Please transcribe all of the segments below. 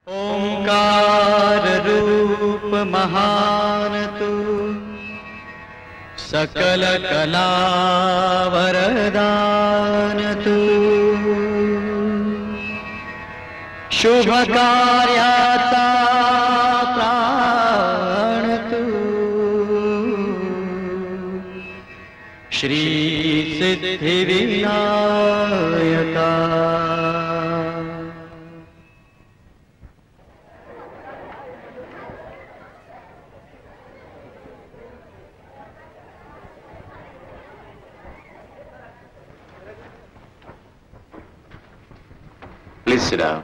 ओंकार रूप महान तू, सकल कला वरदान तू, शुभ कार्याचा प्राण तू, श्री सिद्धि विनायका। Please sit down.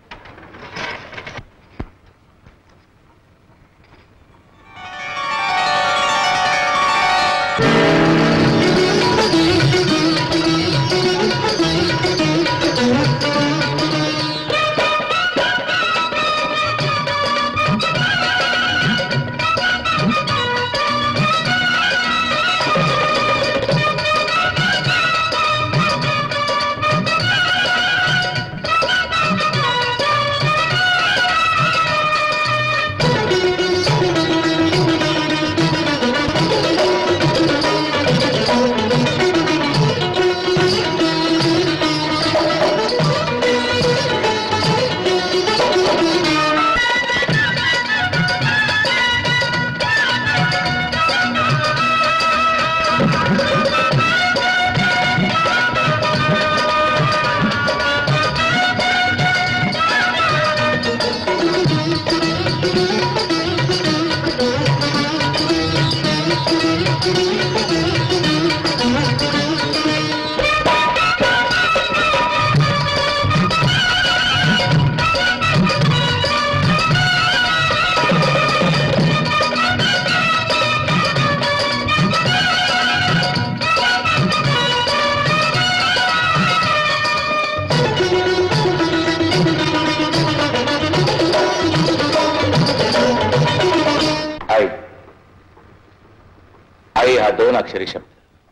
दोन अक्षरी शब्द,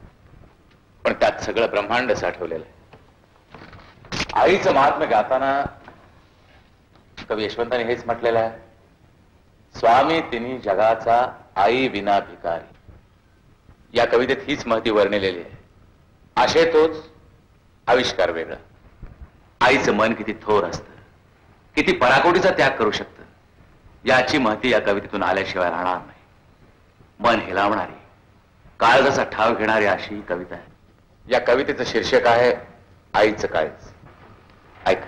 पण त्यात सगळं ब्रह्मांड साठवलेलं आहे. आईचं महात्म्य गाताना कवी यशवंतांनी हेच म्हटलेलं आहे, स्वामी तिन्ही जगाचा आई विना भिकारी. या कवितेत हीच महती वर्णिलेली आहे. आशय तोच, आविष्कार वेगळा. आईचं मन किती थोर असतं, किती पराकोटीचा त्याग करू शकतं, याची महती या कवितेतून आल्याशिवाय राहणार नाही. मन हेलावणारी, काळजाचा ठाव घेणारी अशी कविता आहे. या कवितेचं शीर्षक आहे आईचं काळीज. ऐका.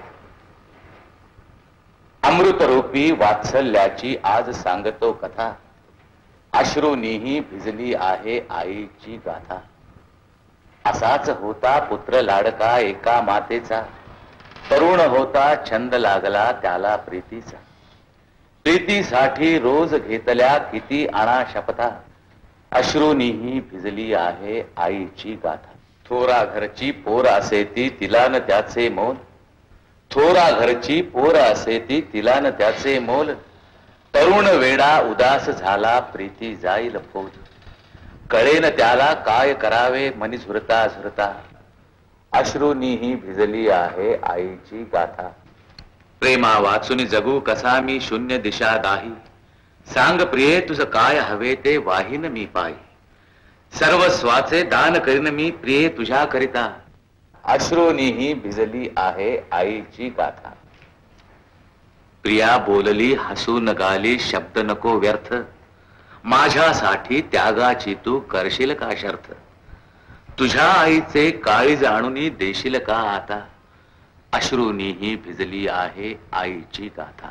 अमृतरूपी वात्सल्याची आज सांगतो कथा, अश्रूनीही भिजली आहे आईची गाथा. असाच होता पुत्र लाडका एका मातेचा, तरुण होता छंद लागला त्याला प्रीतीचा. प्रीतीसाठी रोज घेतल्या किती आणा शपथा, अश्रूनीही भिजली आहे आईची गाथा. थोरा घरची पोर असे ती तिला न त्याचे मोल, थोरा घरची पोर असे ती तिला न त्याचे मोल. तरुण वेडा उदास झाला प्रीती जाईल फोल, कळेन त्याला काय करावे मनी झुरता झुरता. अश्रूनीही भिजली आहे आईची गाथा. प्रेमा वाचून जगू कसा मी शून्य दिशा दाही, सांग प्रिये तुझ काय हवे ते वाहीन मी पायी. सर्वस्वाचे दान करीन मी प्रिये तुझ्या करिता, अश्रूनीही भिजली आहे आईची गाथा. प्रिया बोलली हसून गाली शब्द नको व्यर्थ, माझ्यासाठी त्यागाची तू करशील का शर्थ. तुझ्या आईचे काळीज आणून देशील का आता, अश्रूनीही भिजली आहे आईची गाथा.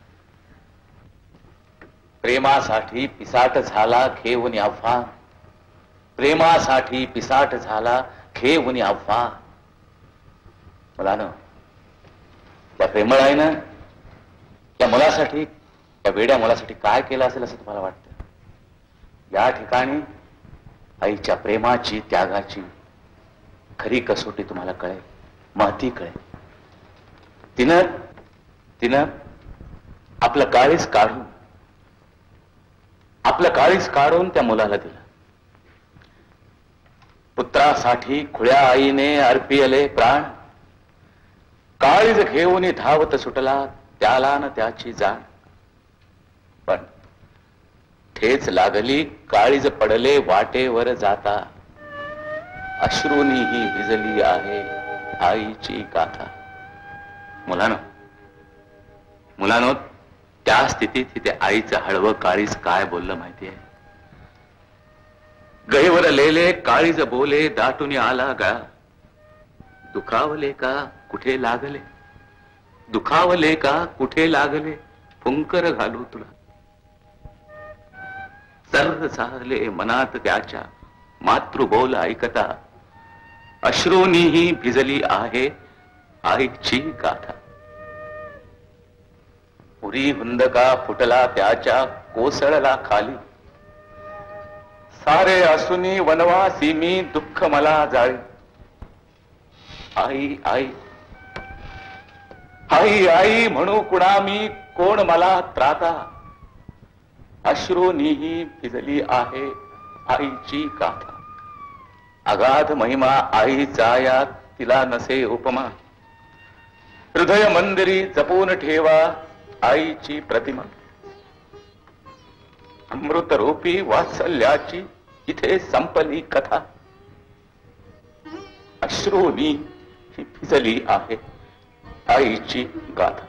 प्रेमासाठी पिसाट झाला खेवून अफवा, प्रेमासाठी पिसाट झाला खेवून अफवा. मला ना त्या प्रेमळ आहे ना, त्या मुलासाठी, त्या वेड्या मुलासाठी काय केलं असेल असं तुम्हाला वाटतं? या ठिकाणी आईच्या प्रेमाची, त्यागाची खरी कसोटी तुम्हाला कळेल, महती कळेल. तिनं आपलं काळीज काढून त्या मुलाला दिलं. पुत्रासाठी खुळ्या आईने अर्पिले प्राण, काळीज घेऊन धावत सुटला त्याला न त्याची जाण. पण ठेच लागली काळीज पडले वाटेवर जाता. अश्रूनी ही भिजली आहे आईची गाथा. मुलानो त्या स्थितीत तिथे आईचं हळवं काळीज काय बोललं माहितीये? गहीवर लेले काळीज बोले दाटून आला गा. दुखावले का कुठे लागले, दुखावले का कुठे लागले, फुंकर घालू तुला. सर्व झाले मनात त्याच्या मातृबोल ऐकता. अश्रूनीही भिजली आहे आईची गाथा. पुरी हुंदका फुटला त्याच्या कोसळला खाली. सारे असूनी वनवासी मी दुःख मला जाळी. आई आई आई आई म्हणू कुणा मी, कोण मला त्राता. अश्रूनीही भिजली आहे आईची गाथा. अगाध महिमा आईचा या तिला नसे उपमा. हृदय मंदिरी जपून ठेवा आईची प्रतिमा. अमृतरूपी वात्सल्याची इथे संपली कथा. अश्रूनी ही भिजली आहे आईची गाथा.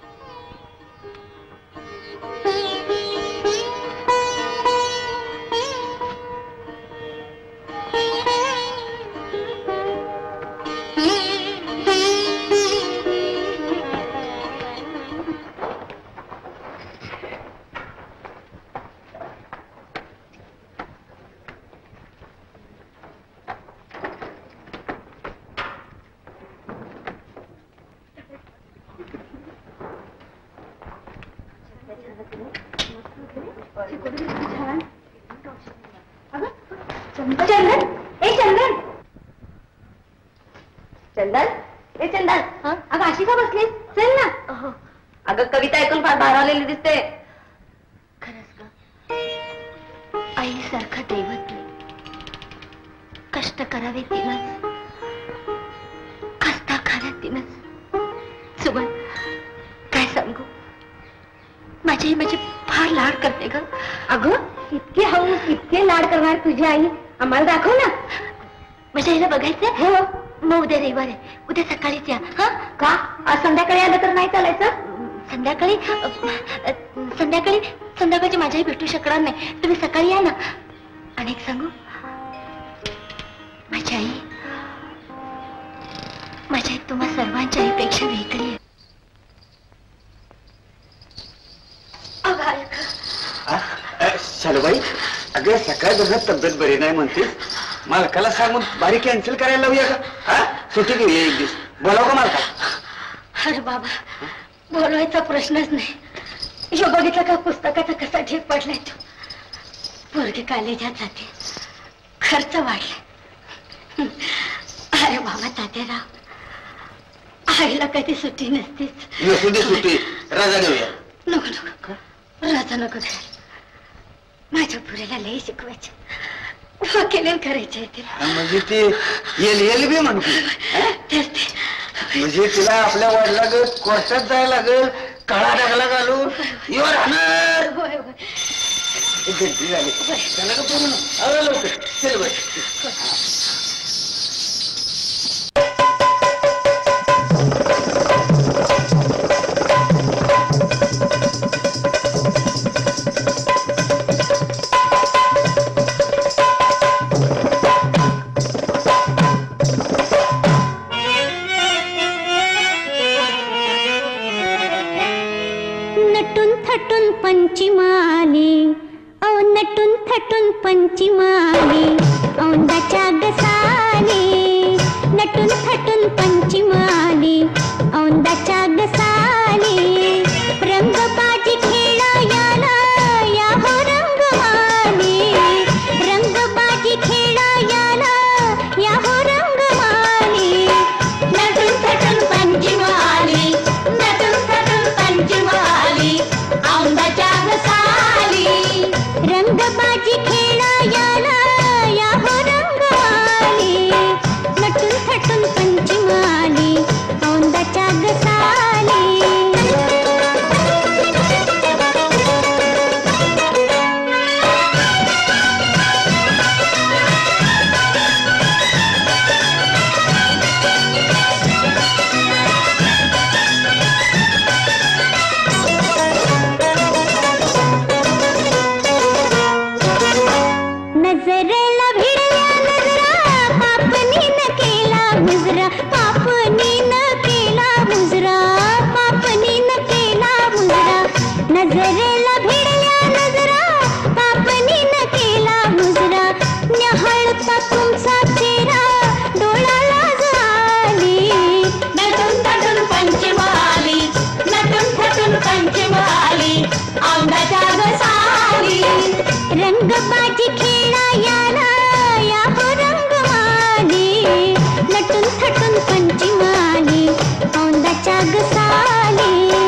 संध्याकाळची माझ्याही भेटू शकणार नाही. तुम्ही सकाळी या ना. आणि एक सांगू, माझी आई तुम्हा सर्वांच्याही पेक्षा वेगळी आहे. शालूबाई, अगं सकाळ बघत तब्येत बरी नाही म्हणते. मालकाला सांगून बारी कॅन्सल करायला लावूया का? सुट्टी घेऊया एक दिवस. बोलाव का मालका? अरे बाबा, बोलवायचा प्रश्नच नाही. यो बघितलं का पुस्तकाचा कसा ढीक पडलाय तो. पोरगी कॉलेजात जाते, खर्च वाढलाय. अरे बाबा तात्याराव, आईला कधी सुट्टी नसतेच. सुट्टी रजा घेऊया. नको नको, रजा नको. माझ्या पुरेला लई शिकवायचे, वकिली करायचे ते. म्हणजे ते येल बी म्हणू. म्हणजे तिला आपल्या वडिला कोर्टात जायला लागेल, काळा डागला घालून येऊ राहणार. घंटी झाली त्याला का पूर्ण आला लवकर. चल बाई. पंचिमाले नटून थटून पंचिमाले औंदाच्या गसाले. नटून थटून पंचिमाले औंदाच्या गसाले. रंगबाजी खेळायाला या हो रंगमाले. रंगबाजी खेळायाला या हो रंगमाले. नटून थटून पंचिमाले, नटून थटून पंचिमाले औंदाच्या गसाली. रंगबाजी खेळायाला या हो रंगमाले. पंचमाले औंदाच्या गसाले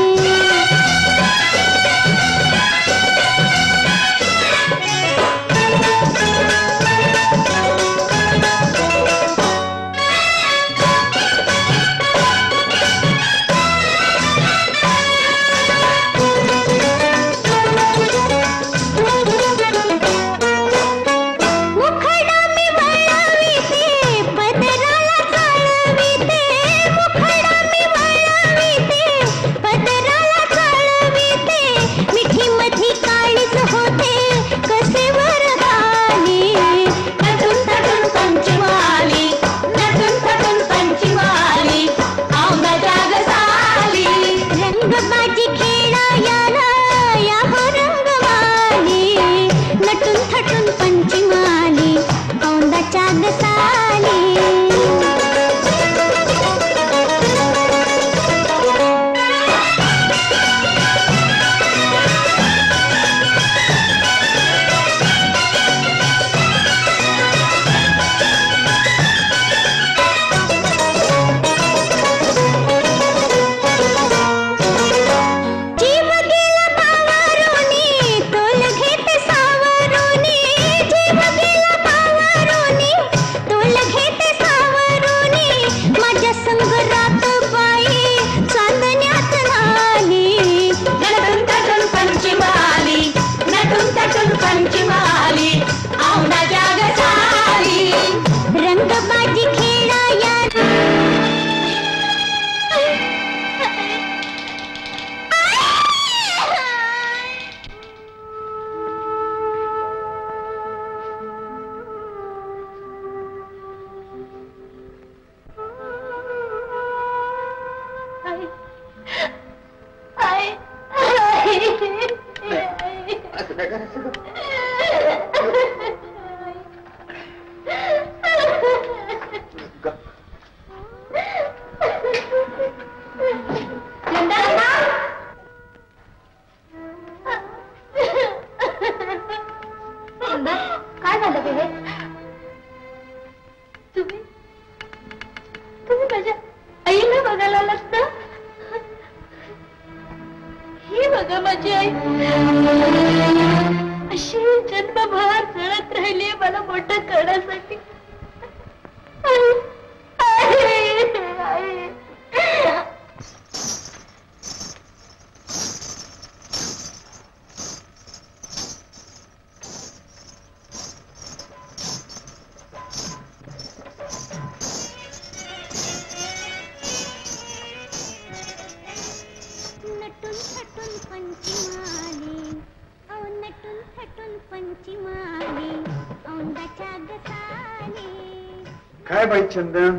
काय बाई चंदन,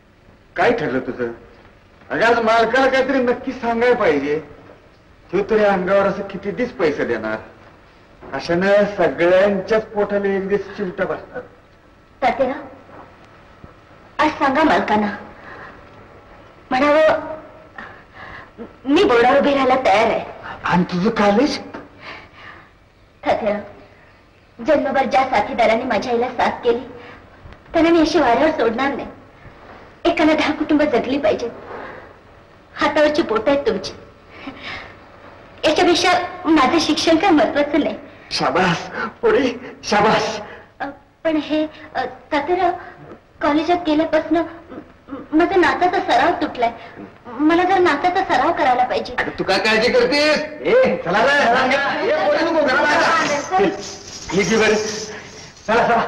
काय ठरलं तुझं? अगं आज मालकाला काहीतरी नक्की सांगायला पाहिजे. तो तरी अंगावर असं किती दिवस पैसे देणार? अशानं सगळ्यांच्याच पोटाला एक दिवस चिमटा बसतात. तात्या, आज सांगा मालकांना, म्हणावं मी बोर्डावर उभी राहायला तयार आहे. आणि तुझं कॉलेज? तात्या, जन्मभर ज्या साथीदारांनी माझ्या आईला साथ केली त्यांना मी अशी वाऱ्यावर सोडणार नाही. एकाला 10 कुटुंब जगली पाहिजे. हातावरची बोट आहेत तुमची. याच्यापेक्षा माझं शिक्षण काय महत्वाचं नाही. शाबास पुढे शाबास. पण हे तात्या, कॉलेजात गेल्यापासून माझा नाचाचा सराव तुटलाय. मला जर नाचाचा सराव करायला पाहिजे. तू काय काळजी करतेस? चला चला चला.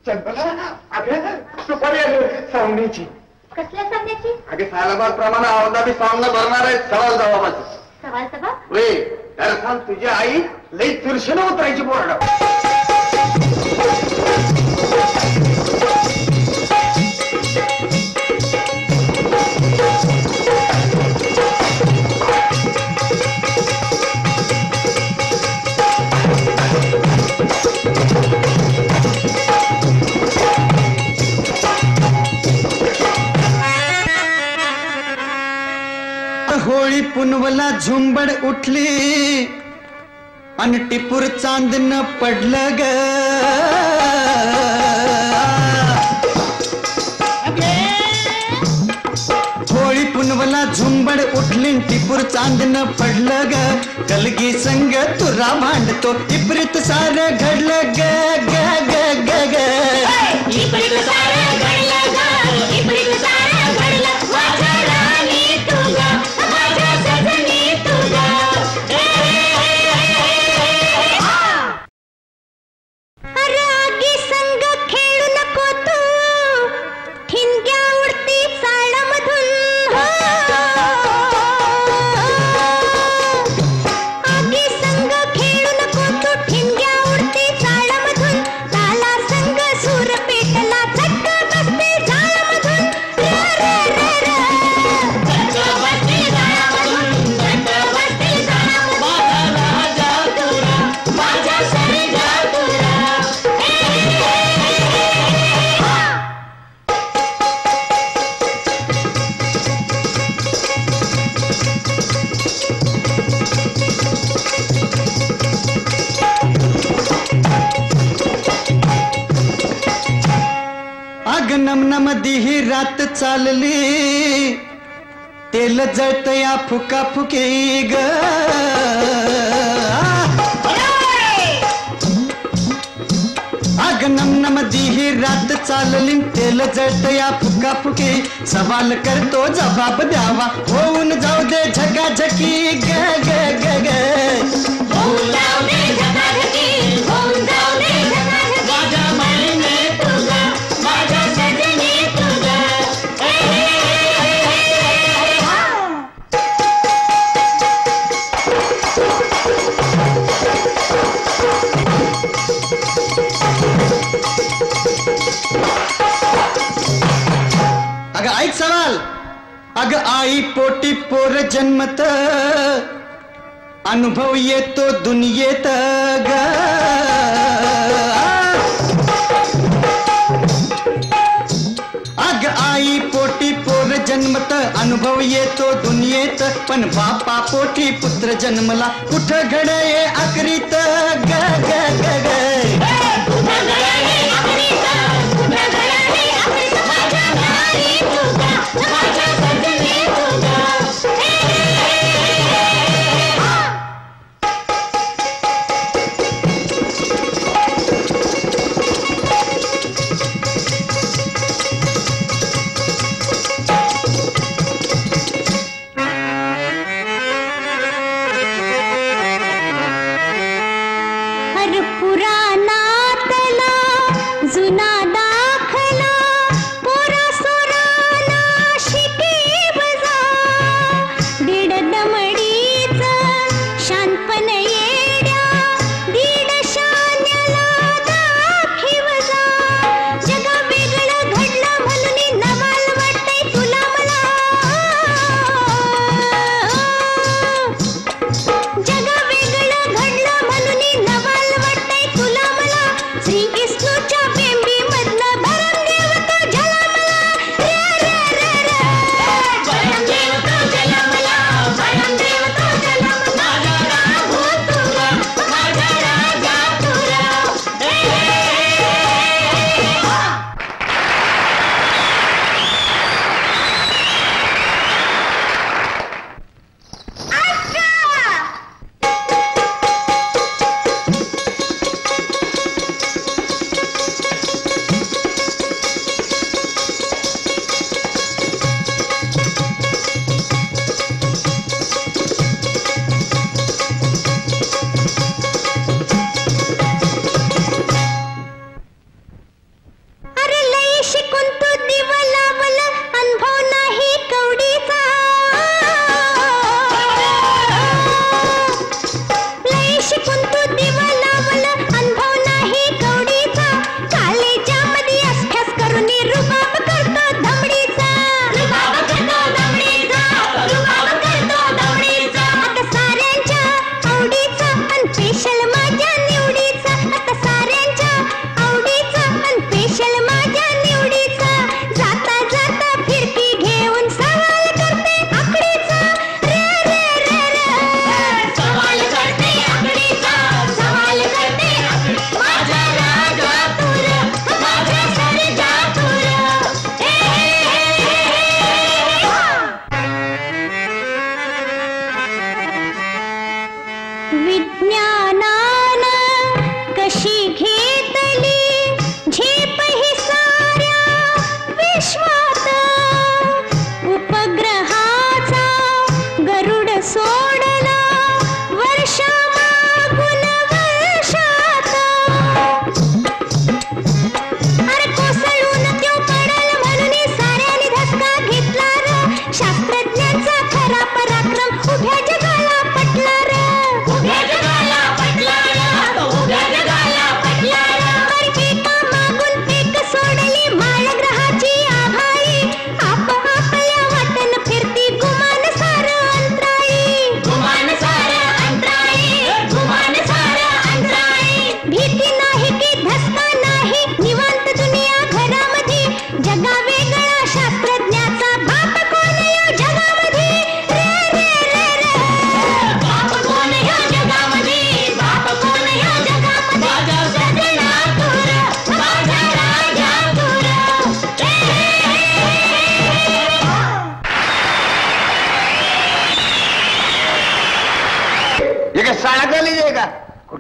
चंदना अगं सुपारी आली सावण्याची. कसल्या सांगण्याची? अगे सालाबाद प्रमाणे औंधा बी सामना भरणार आहे सवाल जबाबाचं. सवाल सभा? वे त्याला सांग तुझी आई लई तुरशीनं उतरायची बोर्ड. होळी पुनवला झुंबड उठली अन टिपूर चांदन पडलं ग. होळी पुनवला झुंबड उठली टिपूर चांदन पडलं ग. कलगी संग तुरा भांडतो इप्रित सार घडलं ग ग ग ग ग. इप्रित सारं घडलं ग, इप्रित सारं घडलं. माझ्या राणी तू ग, माझ्या सजनी तू ग. रागी संग खेळू नको तू, ठिणग्या उडती चाळमधून. आगी संग खेळू नको तू, ठिणग्या उडती चाळमधून. ताला संग सूर पेटला चक्क बसते झाडामधून. र र र र चक्क बसते झाडामधून, चक्क बसते झाडामधून. माझा राजा तुरा, माझा सर्जा तुरा. अग नम ही रात चालली तेल जळतया फुका फुकी ग. अग नम ही रात चालली तेल जळतया फुका फुकी. सवाल करतो जबाब द्यावा होऊन जाऊ दे झकाझकी ग ग ग ग. होऊन जाऊ दे झकाझकी, होऊन जाऊ दे झकाझकी. माझ्या माईने तू ग, माझ्या सजनी तू ग. अग ऐक सवाल. अग आई पोटी पोर जन्मत अनुभव येतो दुनियेत ग. अग आई पोटी पोर जन्मत अनुभव येतो दुनियेत. पण बापा पोटी पुत्र जन्मला कुठं घडये अकरीत ग ग ग ग. कुठं घडले अमृत, कुठं घडले अमृत. माझ्या नारी तू ग, माझ्या सजनी तू ग. हर पुराणातला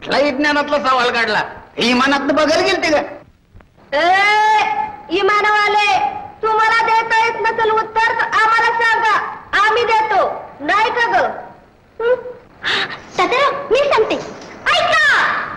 कुठलाही ज्ञानातला सवाल काढला इमानात बघायला गेलते का? इमानवाले तुम्हाला देता येत नसेल उत्तर तर आम्हाला सांगा, आम्ही देतो. नाही का ग? सदरा मी सांगते, ऐका.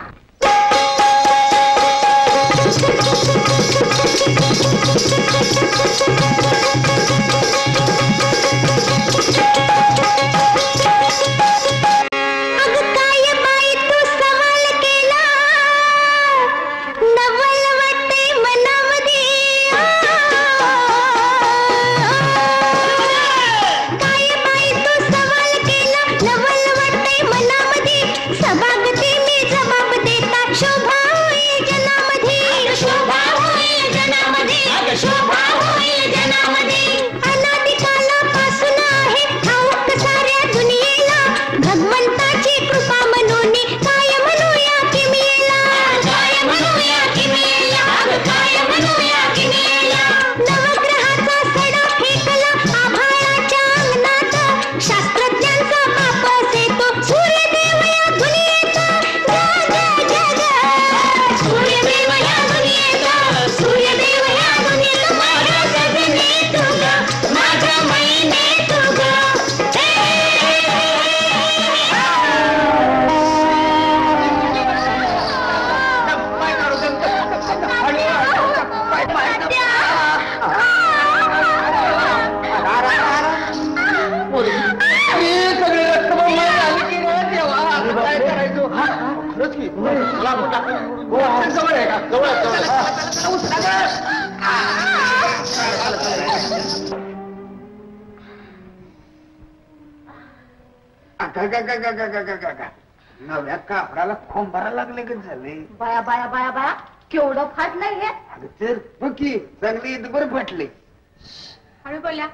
नव्या कापडाला खोंबारा लागले का झाले? बाया बाया बाया बाया केवढं फाटलंय हे. अगं तर बघ की चांगली बरं फाटले. हळू बोलल्या.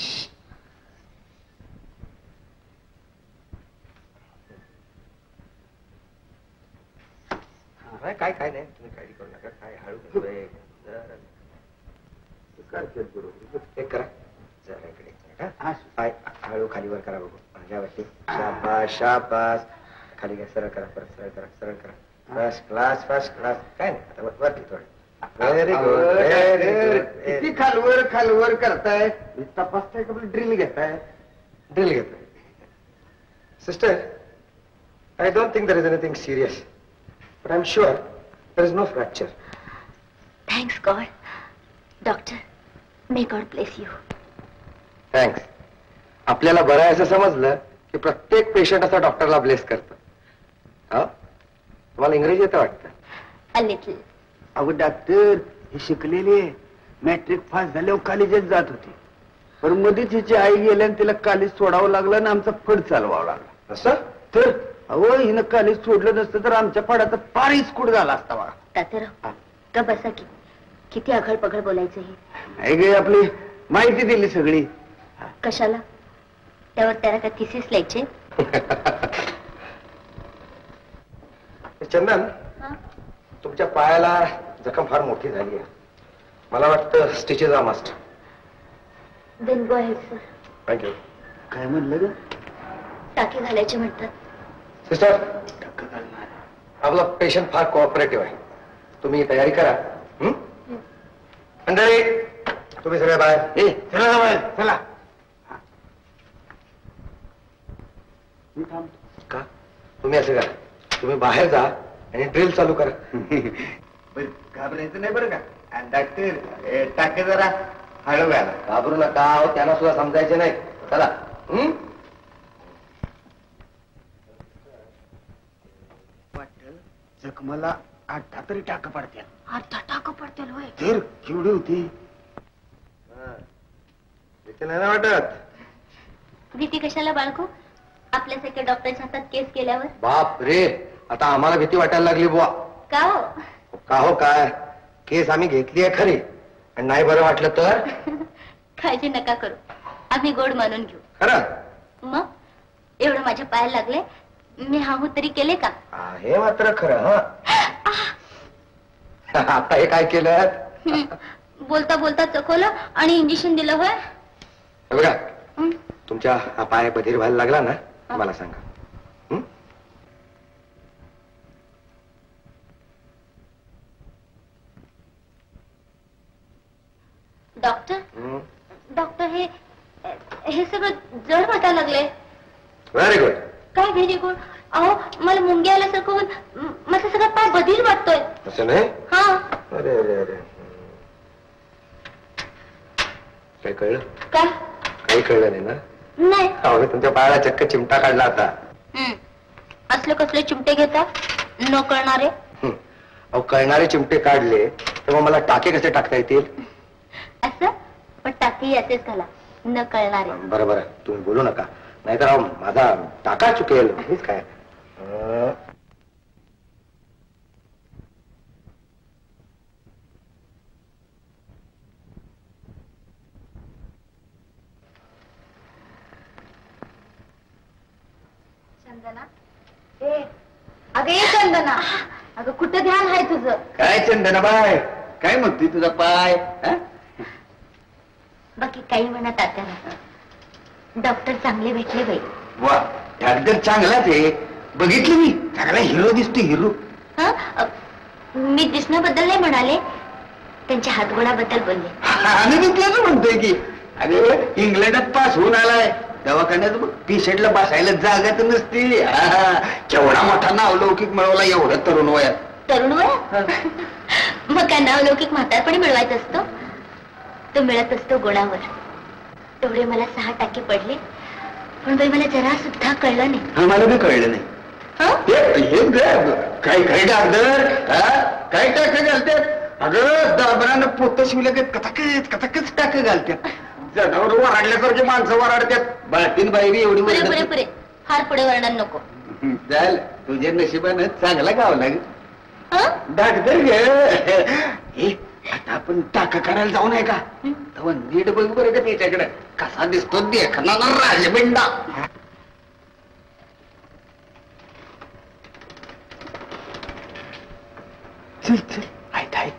काय काय नाही तुम्ही काळजी करू नका. काय हळू एक करा जरा इकडे हळू खालीवर करा बघू माझ्यावरती. शाबास शाबास. खाली घ्या, सरळ करा, परत सरळ करा, सरळ करा. First class first class. काय नाही आता वरती थोडं. Very good very good. किती खालवर खालवर करताय? तपासताय का ड्रिल घेताय? ड्रिल घेताय. Sister, I don't think there is anything serious, but I'm sure there is no fracture. Thanks God. Doctor, may God bless you. Thanks. आपल्याला बरं आहे असं समजलं की प्रत्येक पेशंट असा डॉक्टरला ब्लेस करतो. तुम्हाला इंग्रजी येतं वाटतं? A little. अहो डॉक्टर ही शिकलेली आहे. मॅट्रिक पास झाल्यावर कॉलेजात जात होती, पण मध्येच हिची आई गेल्याने तिला कॉलेज सोडावं लागलं आणि आमचा फड चालवावं लागला. असं तर अहो हिनं कॉलेज सोडलं नसतं तर आमच्या फडाचा पार इस्कूट झाला असता बघा. तात्याराव का बसा की, किती आघळ पघळ बोलायचं हे. नाही गे, आपली माहिती दिली सगळी. कशाला? त्यावर त्याला का थिसिस लिहायचे? चंदन, तुमच्या पायाला जखम फार मोठी झाली आहे. मला वाटतं stitches are must. Then go ahead sir. Thank you. काय म्हणलं ग? टाके घालायचे म्हणतात. सिस्टर, आपला पेशंट फार कोऑपरेटिव्ह आहे. तुम्ही तयारी करा. मंडळी तुम्ही सगळ्या बाहेर. चला बाहेर चला. का तुम्ही असं करा, तुम्ही बाहेर जा आणि ड्रिल चालू करा. घाबरायचं नाही बरं का. डॉक्टर टाके जरा हळू घाला. घाबरू नका, त्यांना सुद्धा समजायचे नाही. चला. जखमाला 8 तरी टाकं पडतील. 8 टाकं पडतील होय? तर केवढी होती? नाही वाटत. भीती कशाला बाळको? आपल्यासारख्या डॉक्टरच्या हातात केस केल्यावर. बाप रे, आता आम्हाला भीती वाटायला लागली बुवा. का हो? का हो काय, केस आम्ही घेतली आहे खरी, आणि नाही बरं वाटलं तर? काळजी नका करू, आम्ही गोड मानून घेऊ. खरं? मग एवढं माझ्या पायाला लागले, मी हा हो तरी केले का? हे मात्र खरं. आता हे काय केलं? बोलता बोलता चखवलं आणि इंजेक्शन दिलं होय. बघा, तुमच्या हा पाय बधीर व्हायला लागला ना, मला सांगा. डॉक्टर डॉक्टर हे सगळं जड वाटायला लागले. Very good. काय व्हेरी गुड? अहो मला मुंग्या आल्यासारखं होऊन माझा सगळा पाय बधीर वाटतोय. असं नाही? हा. अरे अरे अरे काय कळलं? काय? काही कळलं नाही ना? नाही. अहो तुमच्या पायाला चक्क चिमटा काढला आता. असले कसले चिमटे घेता न कळणारे? अहो कळणारे चिमटे काढले तेव्हा मला टाके कसे टाकता येतील? असं पण टाके याचेच घाला न कळणारे. बरं बरं तुम्ही बोलू नका नाहीतर अहो माझा टाका चुकेल. हेच काय चंदना अगं ये चंदना. अगं कुठं ध्यान आहे तुझं? काय चंदना बाय काय म्हणते तुझा पाय? बाकी काही म्हणत आत्याला. डॉक्टर चांगले भेटले बाई. वा अगदी चांगलाच आहे. बघितलं मी चांगला हिरो दिसतो हिरो. मी दिसण्याबद्दल नाही म्हणाले त्यांच्या हातगुणाबद्दल बोलले. आम्ही तेच म्हणतोय की अरे इंग्लंडात पास होऊन आलाय दवाखान्यात पेशंटला बसायला जागा तर नसते. केवढा मोठा नावलौकिक मिळवला एवढं तरुण वयात. तरुण वयात? मग काय नावलौकिक म्हातारपणी मिळवायचं असतो? तो मिळत असतो गुणावर. तेवढे मला 6 टाके पडले पण बाई मला जरा सुद्धा कळलं नाही. आम्हाला बी कळलं नाही. काय काय डाक्टर काय टाकं घालतात? अगं दाबरानं पोत शिवल्या की कथाकच टाकं घालतात. जनावर वराडल्यासारखे माणसं वराडतात. बाळतीन बाई बी एवढी पुरे पुरे पुरे फार पुढे वर्णन नको. चाल तुझ्या नशिबानं चांगला गावला डाक्टर ग. आता आपण टाका काढायला जाऊ नये का? तेव्हा नीट बघ बरं का त्याच्याकडे कसा दिसतो देखना ना राजबिंडा. चल चल ऐक ऐक.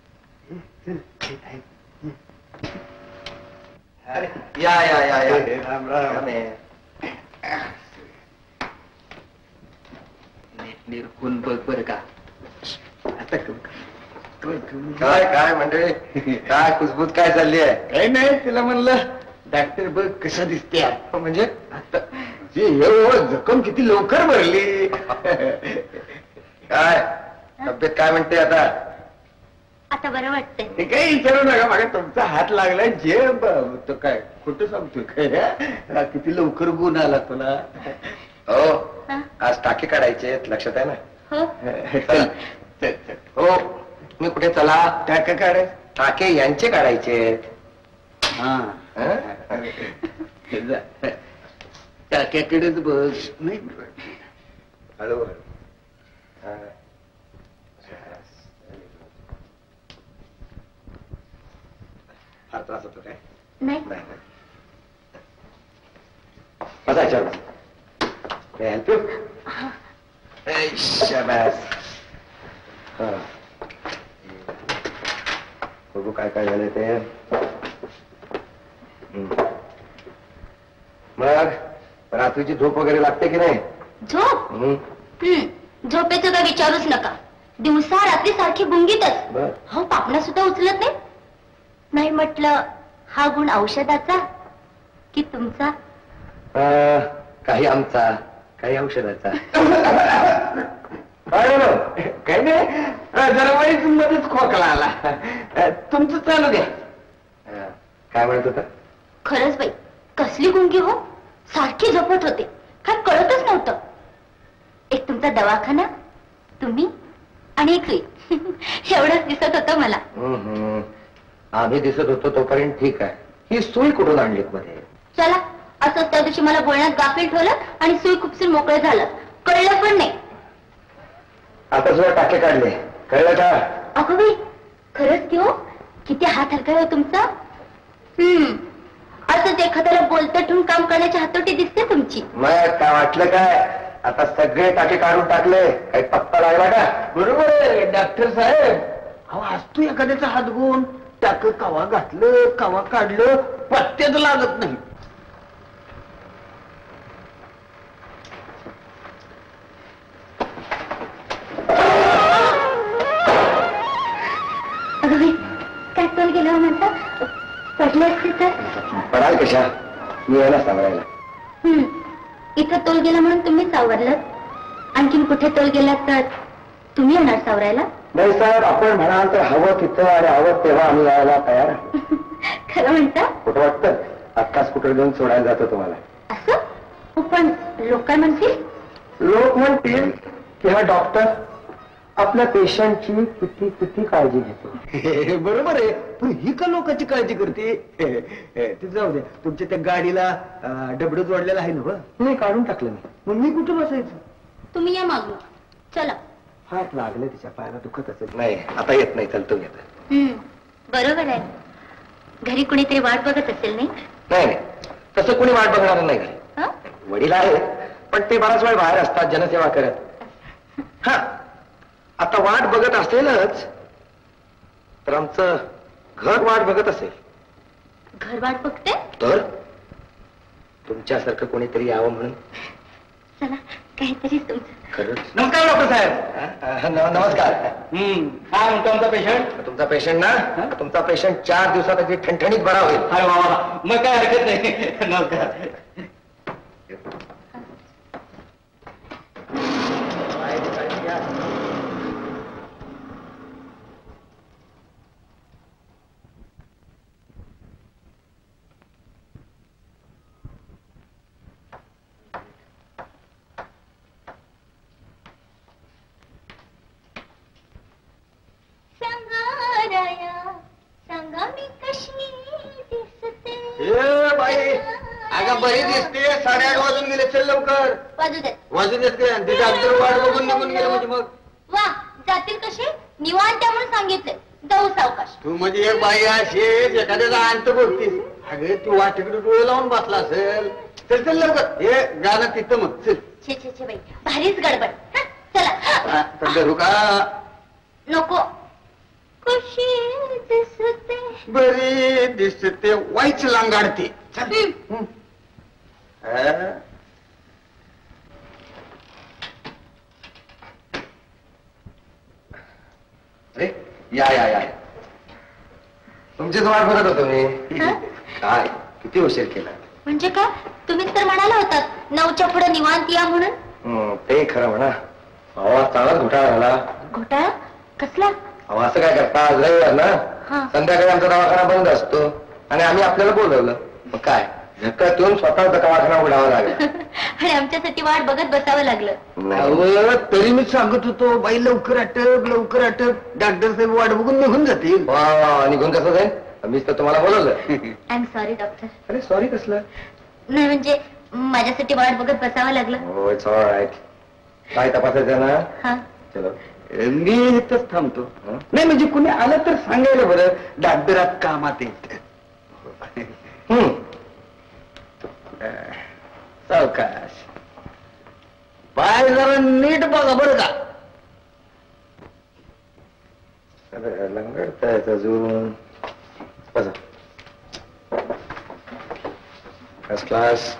या या या या. राम राम. निरखून बघ बर का. आता काय काय मंडळी काय कुजबूज काय चालली आहे? काही नाही तिला म्हणलं डॉक्टर बघ कशा दिसते म्हणजे आता जे जखम किती लवकर भरली. काय तब्येत काय म्हणते आता? आता बरं वाटतंय. ते काही विचारू नका मागे तुमचा हात लागलाय जे तो काय खोटं सांगतोय काय किती लवकर गुण आला तुला. हो आज टाके काढायचे लक्षात आहे ना? हो चल चल चल. हो तुम्ही कुठे चला टाका काढाय टाके यांचे काढायचे. टाक्याकडेच बस नाही हळू फार त्रास होतो काय? नाही. बसायच्या हेल्प यू. शाबास. बघू काय काय झालं ते. मग रात्रीची झोप वगैरे लागते की नाही? झोप? झोपेचं काय विचारूच नका. दिवसा रात्री सारखी गुंगीतच. बर. हो पापणा सुद्धा उचलत नाही. नाही म्हटलं हा गुण औषधाचा की तुमचा? काही आमचा काही औषधाचा. काही नाही जरा वाईट मध्येच खोकला आला. तुमचं चालू द्या. काय म्हणत होता? खरंच बाई कसली गुंगी हो. सारखी झोपत होते काय कळतच नव्हतं. एक तुमचा दवाखाना तुम्ही आणि एक एवढंच दिसत होतं मला. आम्ही दिसत होतो तोपर्यंत ठीक आहे. ही सुई कुठून आणलीत मध्ये? चला असंच त्या दिवशी मला बोलण्यात गाफील ठेवलं आणि सुई खुपसून मोकळं झालं. कळलं पण नाही. आता सुद्धा टाके काढले कळलं का? अगं बाई खरंच की हो. किती हात हलका हो तुमचा. असंच एखाद्याला बोलतं ठेवून काम करण्याची हातोटी दिसते तुमची. मग काय वाटलं काय? आता सगळे टाके काढून टाकले काही पत्ता लागला का? बरोबर आहे डॉक्टर साहेब. अहो असतो एखाद्याचा हात गुण टाक कवा घातलं कवा काढलं पत्त्याच लागत नाही. अगं बाई काय तोल गेलं म्हणता. पडले असते तर? पडाल कशा, मी यायला सावरायला. इथं तोल गेला म्हणून तुम्ही सावरलं, आणखीन कुठे तोल गेला तर तुम्ही येणार सावरायला? नाही साहेब, आपण म्हणाल तर हवं तिथं आणि हवं तेव्हा आम्ही यायला तयार आहे. खरं म्हणता? कुठं वाटतं आत्ता स्कूटर घेऊन सोडायला जातो तुम्हाला. असं? पण लोक काय म्हणतील? लोक म्हणतील की हा डॉक्टर आपल्या पेशंटची किती किती काळजी घेतो. बरोबर आहे, पण ही का लोकांची काळजी करते? ते जाऊ दे, तुमच्या त्या गाडीला डबडं जोडलेलं आहे ना? नाही, काढून टाकलं मी. मग मी कुठं बसायचं? तुम्ही या मागून. चला. हात लागले तिच्या पायाला, दुखत असेल. नाही, आता येत नाही, चलतो घेत. बरोबर आहे. घरी कुणीतरी वाट बघत असेल नाही? नाही, तसं कोणी वाट बघणार नाही घरी. वडील आहेत, पण ते बराच वेळ बाहेर असतात जनसेवा करत. हा, आता वाट बघत असेलच तर आमचं घर वाट बघत असेल. घर वाट बघते? तर तुमच्यासारखं कोणीतरी यावं म्हणून. चला, काहीतरी तुमचं. खरंच. नमस्कार डॉक्टर साहेब. नमस्कार. काय म्हणतो आमचा पेशंट? तुमचा पेशंट ना, तुमचा पेशंट 4 दिवसात अगदी ठणठणीत बरा होईल. अरे वा, मग काय हरकत नाही. नमस्कार. बरी दिसते, 8:30 वाजून गेले. चल लवकर. वाजून येते आणि ते डॉक्टर वाट बघून निघून गेले. म्हणजे मग वा, जातील कसे? निवांत म्हणून सांगितले, जाऊ सावकाश. तू म्हणजे एक बाई असेल, एखाद्याचा अंत बघतीस. अगं ती वाटेकडे डोळे लावून बसला असेल. चल चल लवकर, हे गाणं तिथं मग. चल. छे छे छे बाई, भारीच गडबड. चला. धरू का? नको. कशी दिसते, बरी दिसते, वाईच लांगाडते. अरे या या या, तुमचीच वाट बघत होतो मी. काय किती उशीर केला? म्हणजे काय? तुम्हीच तर म्हणाला होतात 9च्या पुढे निवांत या म्हणून. ते खरं म्हणा. आवाज चांगलाच घोटाळा झाला. घोटाळा कसला? अहो असं काय करता, आज रविवार ना, संध्याकाळी आमचा दवाखाना बंद असतो आणि आम्ही आपल्याला बोलवलं. मग काय धक्कातून स्वतः दवाखाना उघडावा लागला. आणि आमच्यासाठी वाट बघत बसावं लागलं. तरी मी सांगत होतो, बाई लवकर अटक लवकर अटक, डॉक्टर साहेब वाट बघून निघून जातील. निघून कसं जाईल? मीच तर तुम्हाला बोलवलं. I am sorry doctor. अरे सॉरी कसलं? नाही म्हणजे माझ्यासाठी वाट बघत बसावं लागलं. हो, इट्स ऑल राईट. काय तपासायचं ना? हा, चलो. मी इथंच थांबतो. नाही म्हणजे कुणी आलं तर सांगायला बरं, डॉक्टरात कामात येत. सावकाश, पाय जरा नीट बघा बरं का. लंगडताय अजून. बसा. First class.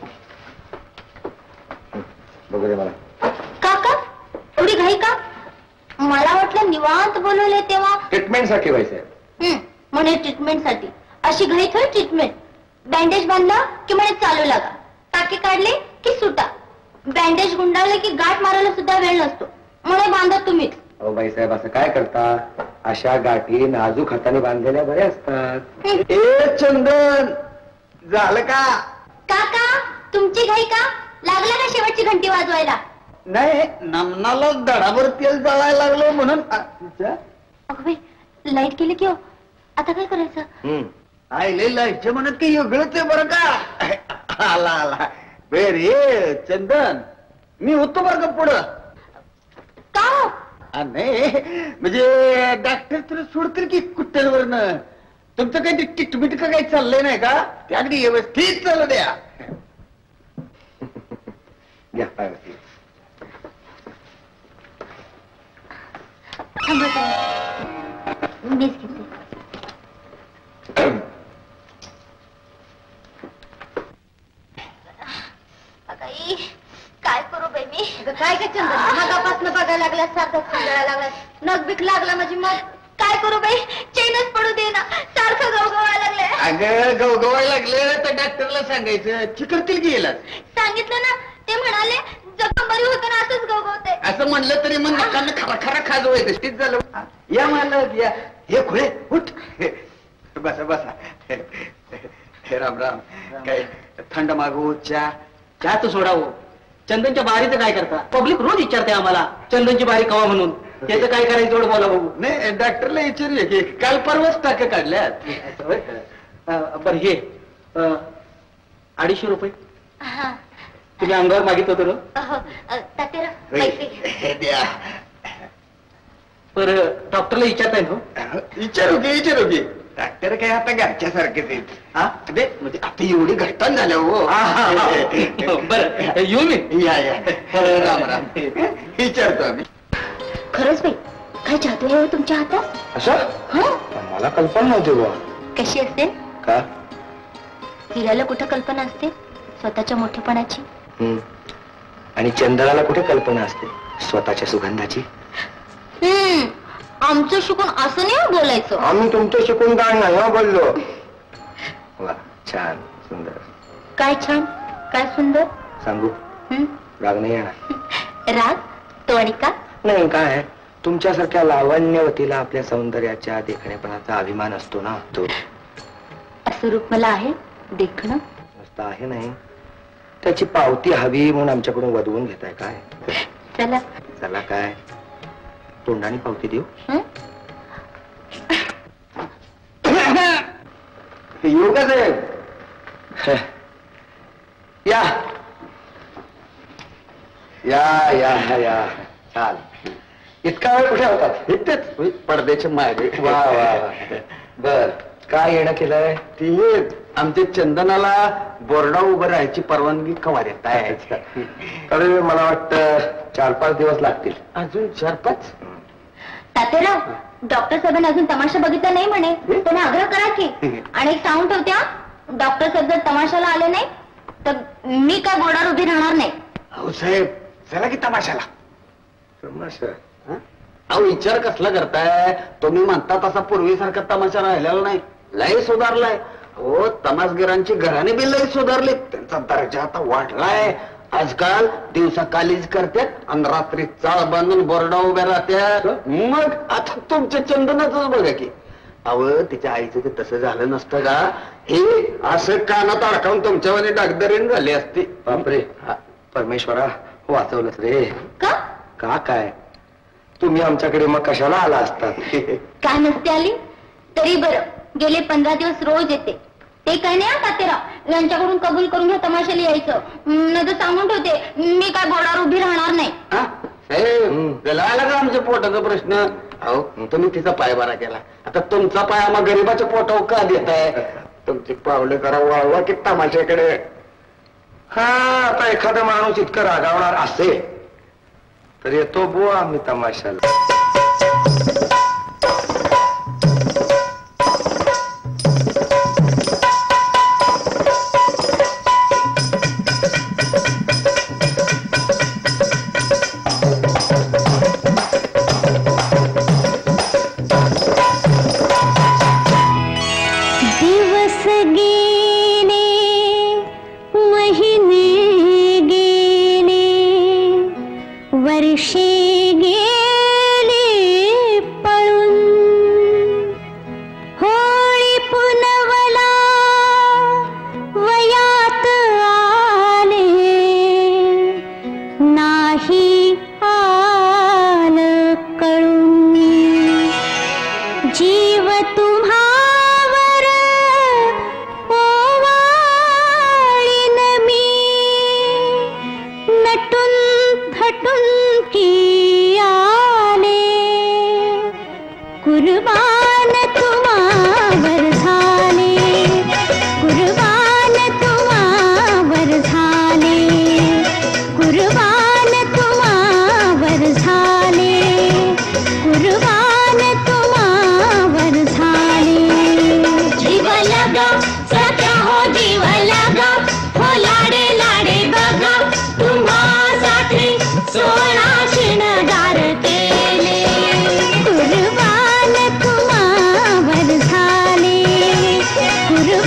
बघू दे मला. काका एवढी घाई का? मला वाटलं निवांत बोलवले तेव्हा. ट्रीटमेंट साठी व्हायचंय. म्हणे ट्रीटमेंट साठी. अशी घाई थोडी ट्रीटमेंट. बँडेज बांधला की म्हणे चालू लागा, टाके काढले की सुटा, बँडेज गुंडाळले की गाठ मारायला सुद्धा वेळ नसतो. म्हणे बांधा तुम्हीच. अहो बाईसाहेब असं काय करता? अशा गाठी नाजूक हाताने बांधलेल्या बऱ्या असतात. ए चंदन, झालं का? काका तुमची घाई का? लागला का शेवटची घंटी वाजवायला? नाही, नमनाला दडाभर तेल जाळायला लागलो म्हणून. अगं बाई, लाईट गेली की हो, आता काय करायचं? आयले लाईटच्या म्हणत काही वेगळंच आहे बरं का. आला आला. रे चंदन, मी होतो बरं का पुढं. का? नाही म्हणजे डॉक्टर तर सोडतील की कुठ्यांवरनं. तुमचं काही टिकमिट का काही चाललंय नाही का? ते अगदी व्यवस्थित चालू द्या. मीच घेते. काय करू बाई मी? काय काय चंदन, मगापासून बघायला लागला, सारखं खंडाळा लागला, नग बीक लागला. म्हणजे मग काय करू बाई? चैनच पडू दे ना, सारखं गवगवायला लागलंय. अगं गवगवाय लागले तर डॉक्टरला सांगायचं चिकरतील गेलाच. सांगितलं ना, ते म्हणाले जखम बरी होते ना असंच गवगवते. असं म्हणलं तरी मग नकांना खरा खरा खाजवायचं. तीच झालं. या मालक या. हे खुळे उठ. बसा बसा. हे राम राम. काय थंड मागू? चहा तर सोडावं. चंदनच्या बारीचं काय करता? पब्लिक रोज विचारते आम्हाला चंदनची बारी कवा म्हणून. त्याचं काय करायचं एवढं बोला बघू. नाही डॉक्टरला विचारूया की काल परवाच टाक्या काढल्यात. बरं हे 250 रुपये तुम्ही अंगावर मागित होतो ना. द्या. बरं डॉक्टरला विचारताय ना? विचारू की डॉक्टर काय आता घरच्यासारखेच आहेत. हा दे म्हणजे आता एवढी घटना झाल्या हो. बरं येऊ मी. या राम राम. विचारतो आम्ही. खरंच बाई, काय जादू आहे तुमच्या हातात? असं मला कल्पना नव्हती बुवा. कशी असते का? हिऱ्याला कुठं कल्पना असते स्वतःच्या मोठेपणाची? आणि चंदनाला कुठे कल्पना असते स्वतःच्या सुगंधाची? आमचं शिकून असं नाही बोलायचं. आम्ही तुमचं शिकून काय नाही बोललो. वा छान सुंदर. काय छान काय सुंदर? सांगू? राग नाही येणार? राग तो आणि का? नाही काय तुमच्यासारख्या लावण्यवतीला आपल्या सौंदर्याच्या देखणेपणाचा अभिमान असतो ना. तो असं रूप मला आहे देखणं? नुसतं आहे नाही, त्याची पावती हवी म्हणून आमच्याकडून वधवून घेताय काय? चला चला काय तोंडाने पावती देऊ? येऊ का साहेब? या या या या. चाल. इतका वेळ कुठे होतात? इथेच पडद्याच्या मागे. वा वा. बर काय येणं केलंय? ती आमच्या चंदनाला बोर्डा उभं राहायची परवानगी कवा देत आहे? अरे मला वाटतं 4-5 दिवस लागतील. अजून 4-5? तात्याराव, डॉक्टर साहेबांनी अजून तमाशा बघितला नाही म्हणे. त्यांना आग्रह करा की. आणि एक सांगून ठेवत्या, डॉक्टर साहेब जर तमाशाला आले नाही तर मी काय बोर्डावर उभी राहणार नाही. अहो साहेब चला की तमाशाला. तमाशा? अहो विचार कसला करताय तुम्ही? म्हणता तसा पूर्वीसारखा तमाशा राहिलेला नाही. लय सुधारलाय. हो तमासगिरांची घराने बी लय सुधारली. त्यांचा दर्जा आता वाढलाय. आजकाल दिवसा कालीज करतात आणि रात्री चाळ बांधून बोर्डा उभ्या राहत्यात. मग आता तुमच्या चंदनाच बघा की. अव तिच्या आईचं ते तसं झालं नसतं का? हे असं कानात अडकावून तुमच्यामध्ये डागदरीन झाली असती. बापरे परमेश्वरा वाचवलंच रे. का काय तुम्ही आमच्याकडे मग कशाला आला असतात? काय नसते आली तरी बरं. गेले 15 दिवस रोज येते. ते काय नाही तात्याराव, यांच्याकडून कबूल करून घ्या तमाशाला यायचं. नाही तर सांगून ठेवते मी काय बोर्डावर उभी राहणार नाही. आला का आमच्या पोटाचा प्रश्न? अहो तुम्ही तिचा पाय बरा केला. आता तुमचा पाय आम्हा गरीबाच्या पोटावर का देताय? तुमची पावले करा वळवा की तमाशाकडे. हा आता एखादा माणूस इतकं रागावणार असेल तर येतो बुवा आम्ही तमाशाला. कुर्बान तुम्हावर झाले.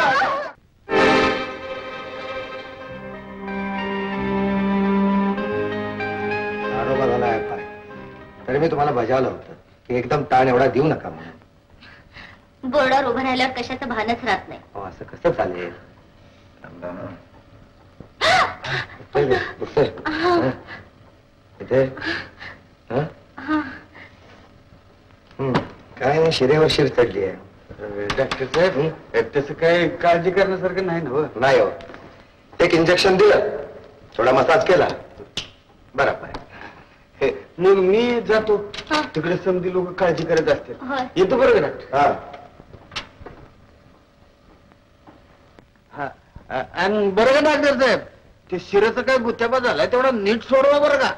आरोग्य झाला आहे पाय. तरी मी तुम्हाला बजावलं होतं की एकदम ताण एवढा देऊ नका म्हणून. बोर्डावर उभं राहिल्यावर कशाचं भानच राहत नाही. अहो, असं कसं चालेल? उठतोय. इथे काय नाही, शिरेवर शिर चढली आहे. डॉक्टर साहेब तसं काय काळजी करण्यासारखं नाही ना? नाही हो, एक इंजेक्शन दिलं, थोडा मसाज केला, बरा पाय. मग मी जातो तिकडे, समधी लोक काळजी करत असतील. येतो बरं का डॉक्टर? हा. आणि बरं का डॉक्टर साहेब, ते शिराचं काय गुत्याबा झालाय तेवढा नीट सोडवा बरं का.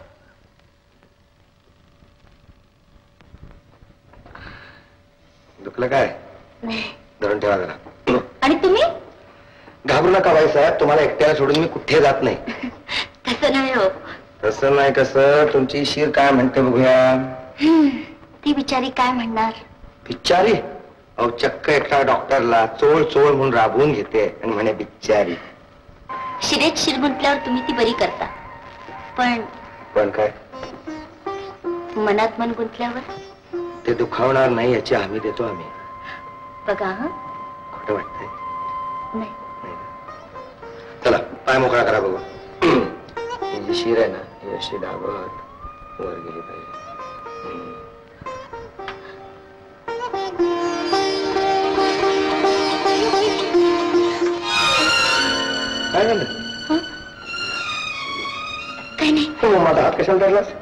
दुखलं काय? धरून ठेवा जरा. आणि तुम्ही घाबरू नका बाईसाहेब, तुम्हाला एकट्याला सोडून मी कुठे जात नाही. तसं नाही हो. तसं नाही कसं? तुमची शिर काय म्हणते बघूया. ती बिचारी काय म्हणणार? बिचारी? अहो, चक्क एका डॉक्टरला चोळ चोळ म्हणून राबवून घेते आणि म्हणे बिचारी. शिरेत शिर गुंतल्यावर तुम्ही ती बरी करता, पण काय? मनात मन गुंतल्यावर ते दुखावणार नाही याची हमी देतो आम्ही. बघा. खोटं वाटतंय? नाही. चला पाय मोकळा करा बघू. ही जी शिर आहे ना, ही अशी दाबत वर गेली पाहिजे. काय झालं? काही नाही. माझा हात कशाला धरलास?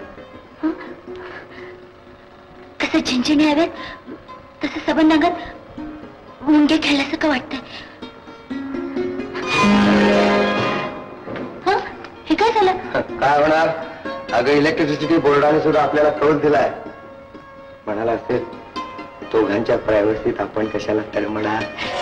कसं झिंझिणी हवेत तसं सबंध अंगात मुंगे खेळल्यासारखं वाटतंय. हे काय झालं? काय होणार? अगं, इलेक्ट्रिसिटी बोर्डाने सुद्धा आपल्याला कळून दिलाय. म्हणाला असेल, दोघांच्या प्रायव्हसीत आपण कशाला तळमळा.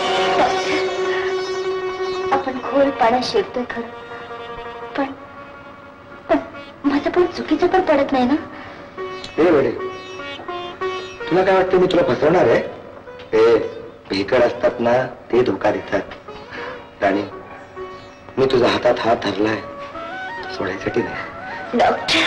आपण खोल पाण्यात शिरतोय खरं, पण माझं पण चुकीचं तर पडत नाही ना? हे बडे, तुला काय वाटतं मी तुला फसवणार आहे? ते भेकड असतात ना, ते धोका देतात. राणी, मी तुझ्या हातात हात धरलाय सोडायसाठी नाही. डॉक्टर,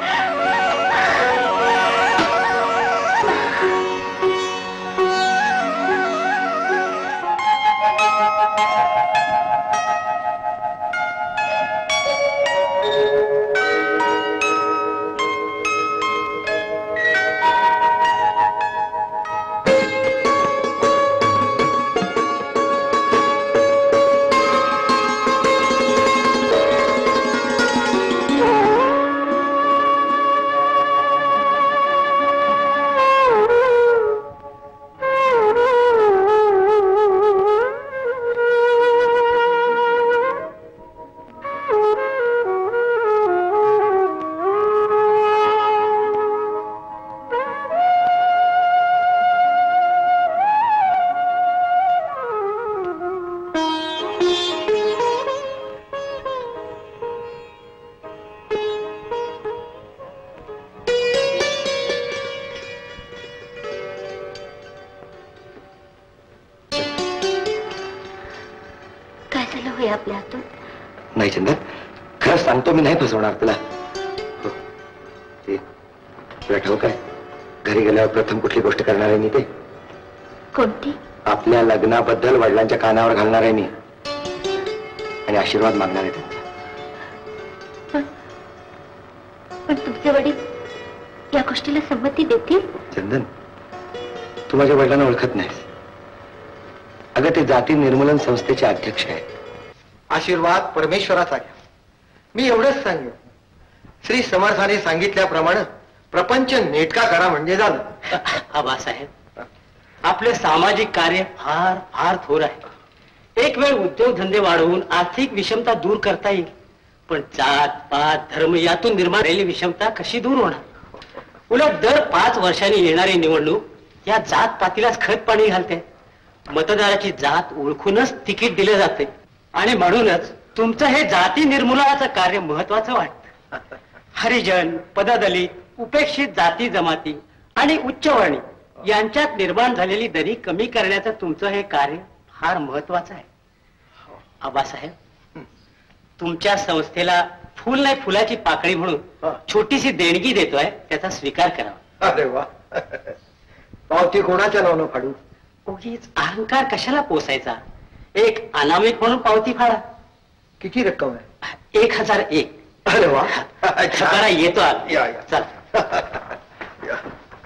आपल्या हातून? नाही चंदन, खरंच सांगतो मी नाही फसवणार तुला. तुला ठाऊक आहे, घरी गेल्यावर प्रथम कुठली गोष्ट करणार आहे मी? ते कोणती? आपल्या लग्नाबद्दल वडिलांच्या कानावर घालणार आहे मी आणि आशीर्वाद मागणार आहे त्यांचा. पण तुमचे वडील या गोष्टीला संमती देतील? चंदन, तू माझ्या वडिलांना ओळखत नाहीस. अगं, ते जाती निर्मूलन संस्थेचे अध्यक्ष आहेत. आशीर्वाद परमेश्वराचा घ्या. मी एवढंच सांगेन, श्री समर्थाने सांगितल्याप्रमाणे प्रपंच नेटका करा म्हणजे झालं. आबासाहेब, आपले सामाजिक कार्य फार फार थोर आहे. एक वेळ उद्योगधंदे वाढवून आर्थिक विषमता दूर करता येईल, पण जात पात धर्म यातून निर्माण झालेली विषमता कशी दूर होणार? उलट दर 5 वर्षांनी येणारी निवडणूक या जात पातीलाच खत पाणी घालते. मतदाराची जात ओळखूनच तिकीट दिले जाते आणि म्हणूनच तुमचं हे जाती निर्मूलनाचं कार्य महत्वाचं वाटतं. हरिजन, पददलित, उपेक्षित जाती जमाती आणि उच्चवर्णी यांच्यात निर्माण झालेली दरी कमी करण्याचं तुमचं हे कार्य फार महत्वाचं आहे. आबासाहेब, तुमच्या संस्थेला फुल नाही फुलाची पाकळी म्हणून छोटीशी देणगी देतोय, त्याचा स्वीकार करावा. अरे वा, पावती कोणाच्या नावानं फाडू? उगीच अहंकार कशाला पोसायचा? एक अनामिक म्हणून पावती फाडा. किती रक्कम आहे? 1001. अरे वा, बरा येतो आम्ही. या, या. चल. या.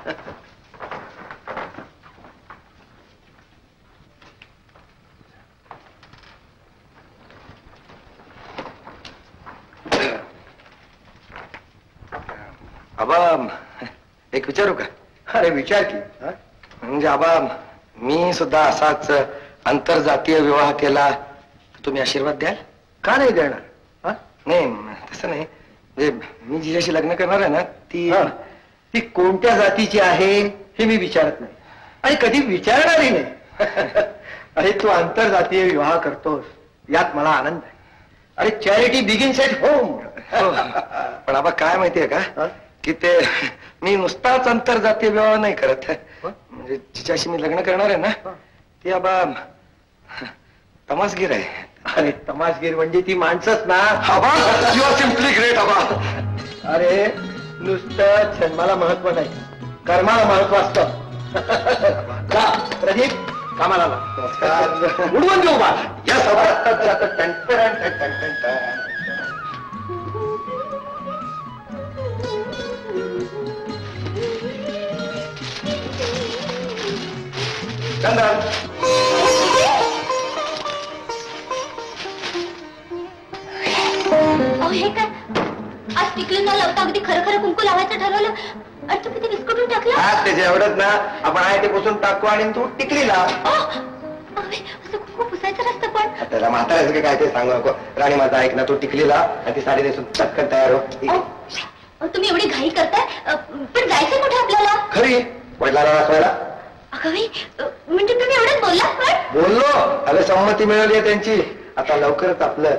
आबा, एक विचारू का? अरे विचार की. म्हणजे आबा, मी सुद्धा असाच आंतरजातीय विवाह केला तर तुम्ही आशीर्वाद द्याल? का नाही देणार? नाही तसं नाही, म्हणजे मी जिच्याशी लग्न करणार आहे ना, ती कोणत्या जातीची आहे हे मी विचारत नाही आणि कधी विचारणारही नाही. अरे तू आंतरजातीय विवाह करतोस यात मला आनंद आहे. अरे चॅरिटी बिगिन्स एट होम. पण आबा काय माहितीये का, की ते मी नुसताच आंतरजातीय विवाह नाही करत. म्हणजे जिच्याशी मी लग्न करणार आहे ना, ती आबा तमासगीर आहे. अरे तमासगीर म्हणजे ती माणसंच ना. आबा, यू आर सिम्पली ग्रेट आबा. अरे नुसतं जन्माला महत्व नाही, कर्माला महत्व असतं. प्रदीप, कामाला लाग. नमस्कार. उडवून देऊ बा. यस आबा. चंद्रन, हे काय आज टिकली न लावता अगदी खरं खरं कुंकू लावायचं ठरवलं आणि तू किती बिस्कुटून टाकलं? त्याच्या एवढंच ना, आपण आहे ते पुसून टाकू आणि तू टिकली लाव. असं कुंकू पुसायचं नसतं. पण त्याला म्हाताऱ्याचं काय ते सांगू नको. राणी माझा ऐक ना, तू टिकली लाव आणि ती साडी नेसून चटकन तयार हो. तुम्ही एवढी घाई करताय, पण जायचं कुठे आपल्याला? खरी वडिलांना वाचवायला. अगं म्हणजे तुम्ही एवढंच बोललात? पण बोललो, अरे संमती मिळवली आहे त्यांची. आता लवकरच आपलं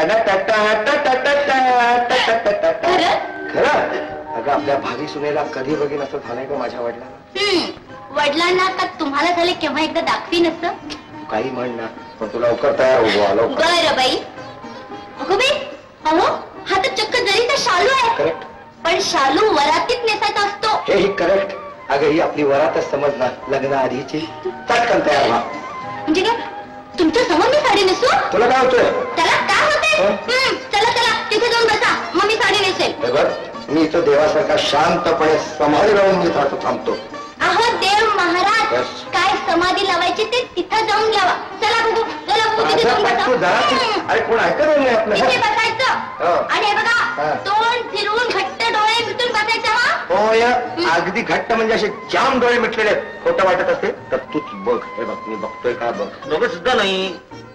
खरं. अगं आपल्या भावी सुनेला कधी बघीन असं झालंय का माझ्या वडिलांना? वडिलांना का तुम्हाला झाले केव्हा एकदा दाखवी नसतं? काही म्हण ना, पण तू लवकर तयार हो. लवकर. बरं बाई. अगं बाई, अहो हा तर चक्क जरीचा शालू आहे. करेक्ट. पण शालू वरातीत नेसायचा असतो. हे करेक्ट. अगं ही आपली वरातच समजणार, लग्न आधीची. चटकन तयार व्हा. म्हणजे काय तुमच्या समोर मी साडी नेसू? तुला काय होतंय? त्याला काय होतंय? चला चला तिथे जाऊन बसा, मग मी साडी नेसेल. बघ, मी इथं देवासारखा शांतपणे समाधी लावून मी थांबतो. अहो देव महाराज, काय समाधी लावायची ते तिथं जाऊन लावा. चला बघू, चला बघू तिथे जाऊन बसा. अरे कोण ऐकत नाही आपलं. तिथे बसायचं आणि हे बघा, तोंड फिरवून घट्ट डोळे मिटून बसायचं. हो या, अगदी घट्ट म्हणजे असे जाम डोळे मिटलेले. खोटं वाटत असते तर तूच बघ. हे बघ, मी बघतोय का बघ. दोघं सुद्धा नाही.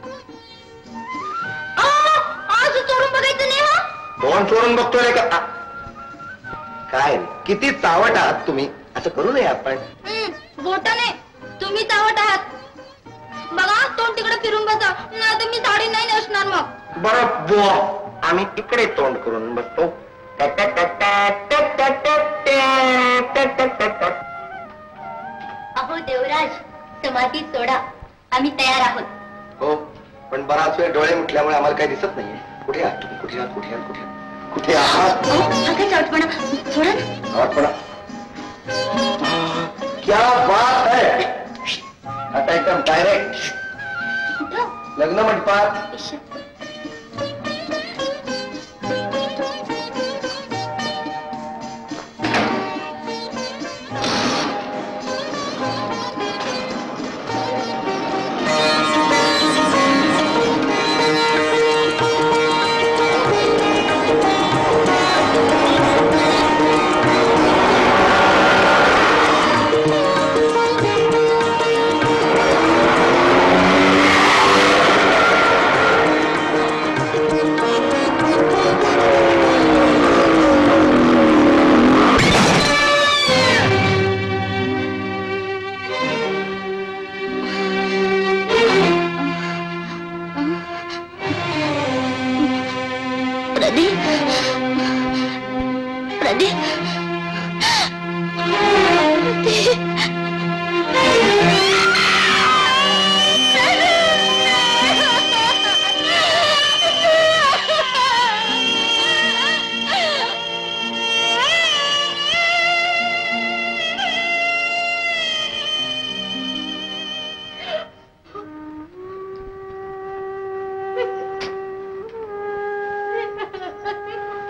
आज चोरून बघायचं नाही. तोंड चोरून बघतोय का? काय किती चावट आहात तुम्ही. असं करू नये आपण. बोटाने तुम्ही चावट आहात. बघा तोंड तिकडे फिरून बसा, नाही तर मी साडी नाही नेसणार. मग बरं बुवा, आम्ही तिकडे तोंड करून बसतो. अहो देवराज, समाधी सोडा, आम्ही तयार आहोत. हो, पण बराच वेळ डोळे मिटल्यामुळे आम्हाला काही दिसत नाहीये. कुठे आहात तुम्ही? कुठे आहात? कुठे आहात? कुठे आहात? हा काय चावटपणा? सोडा ना. चावटपणा? क्या बात है. आता एकदम डायरेक्ट लग्न मंडपात.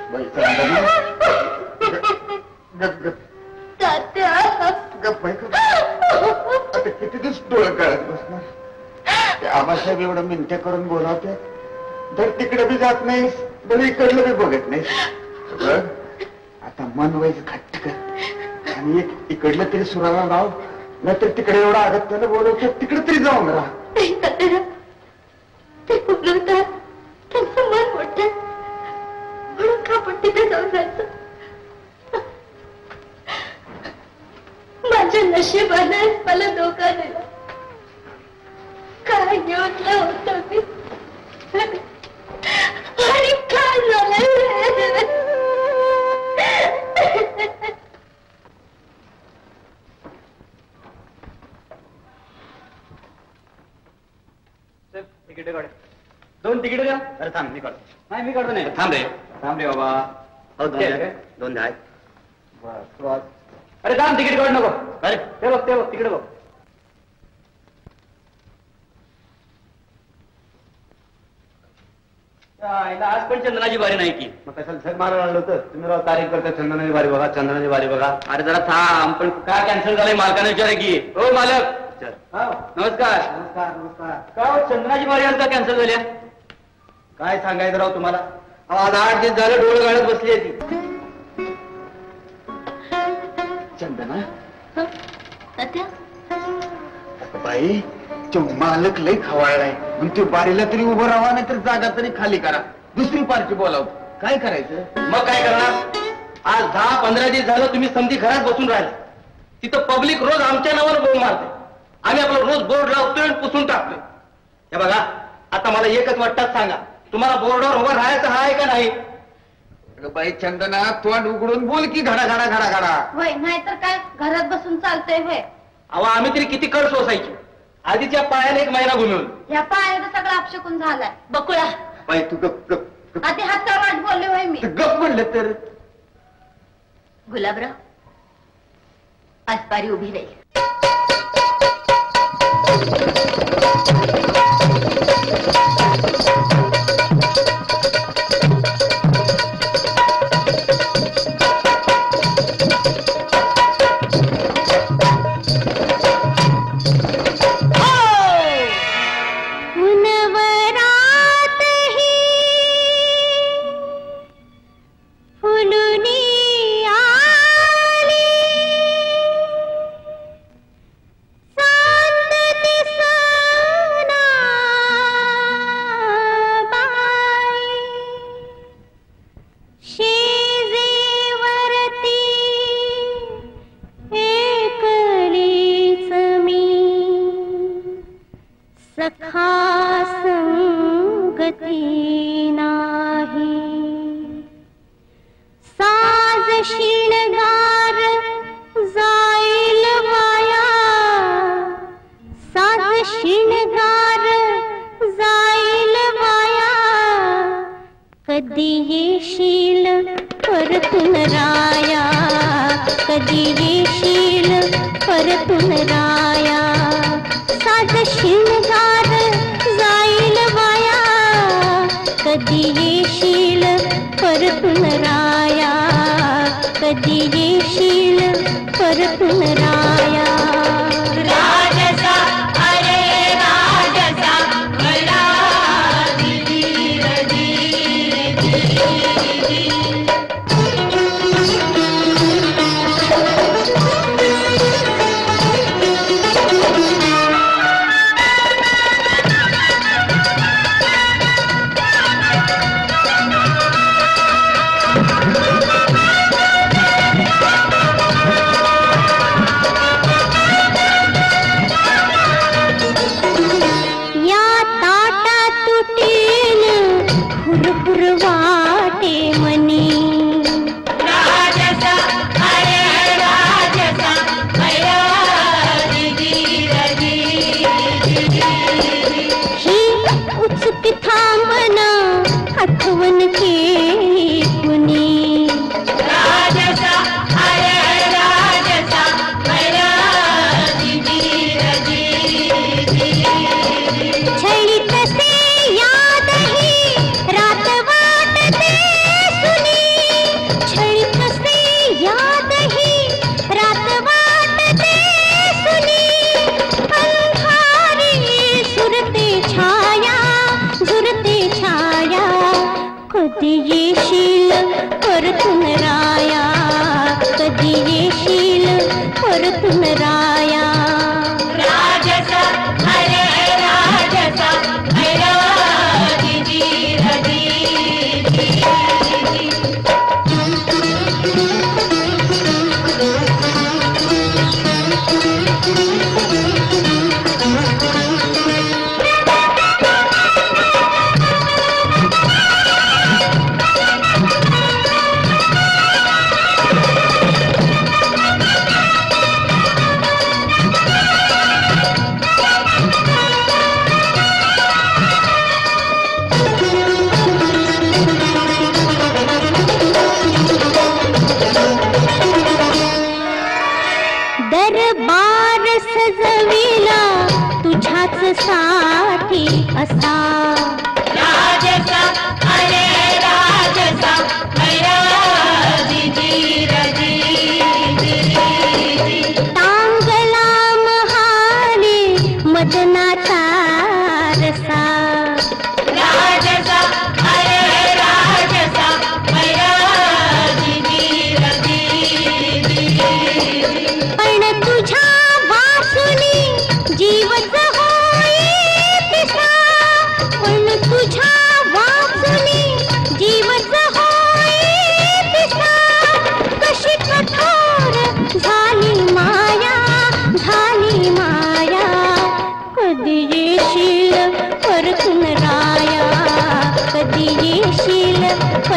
आता किती दिवस डोळं काढत बसणार. आबासाहेब एवढं मिनत्या करून बोलावते तर तिकडे बी जात नाहीस बरं इकडलं बी बघत नाहीस. आता मन व्हायचं घट्ट कर आणि एक इकडलं तरी सुराला लाव, नाहीतर तिकडे एवढा आगत त्याला बोलवतो तिकडे तरी जाऊन राहा. ते बोलवतात त्यांचं मन मोठं म्हणून का आपण तिथे जाऊन जायचं. माझ्या नशिबाने मला धोका दिला. काय घेतलं होतं मी आणि काय झालं. तिकीट काढ. 2 तिकीट द्या. अरे थांब मी काढतो. नाही मी काढतो. नाही थांब रे बाबा. हो 2 द्या. अरे थांब तिकीट काढ नको. अरे ते बघ तिकीट बघ. आज पण चंदनाची बारी नाही की. मग कशाला झग मारायला लागलं होतं. तुम्ही राव तारीख करता चंदनाची बारी बघा, चंदनाची बारी बघा. अरे जरा थांब. पण काय कॅन्सल झालंय मालकाने विचारा की. हो मालक नमस्कार. नमस्कार नमस्कार. का चंदनाची बारी आज का कॅन्सल झाल्या. काय सांगायचं राव तुम्हाला. आज 8 दिवस झालं डोळे गाळत बसली आहे ती. चंदना तात्या बाई तो मालक लय खवाळलाय म्हणून ते बारीला तरी उभं राहा, नाही तर जागा तरी खाली करा. दुसरी पार्टी बोलाव. काय करायचं. मग काय करणार. आज 10-15 दिवस झालं तुम्ही समधी घरात बसून राहिले. तिथं पब्लिक रोज आमच्या नावावर बोंब मारते. आम्ही आपला रोज बोर्ड लावतोय आणि पुसून टाकतोय. हे बघा आता मला एकच वाटतात सांगा, तुम्हाला बोर्डावर उभं राहायचं आहे का नाही. बाई चंदना तोंड उघडून बोल की घडा घडा घडा घडा. होय नाहीतर काय घरात बसून चालतंय. होय अहो आम्ही तरी किती कड सोसायची. आधीच्या पायाने 1 महिना घुमवून. या पायानं सगळं अपशकून झालाय. बकुळा बाई तू गप गप आधी हातचा वाट बोलले. होय मी गप म्हणलं तर. गुलाबराव आज पारी उभी राहील. छळीत से याद ही रात वाटते सुनी.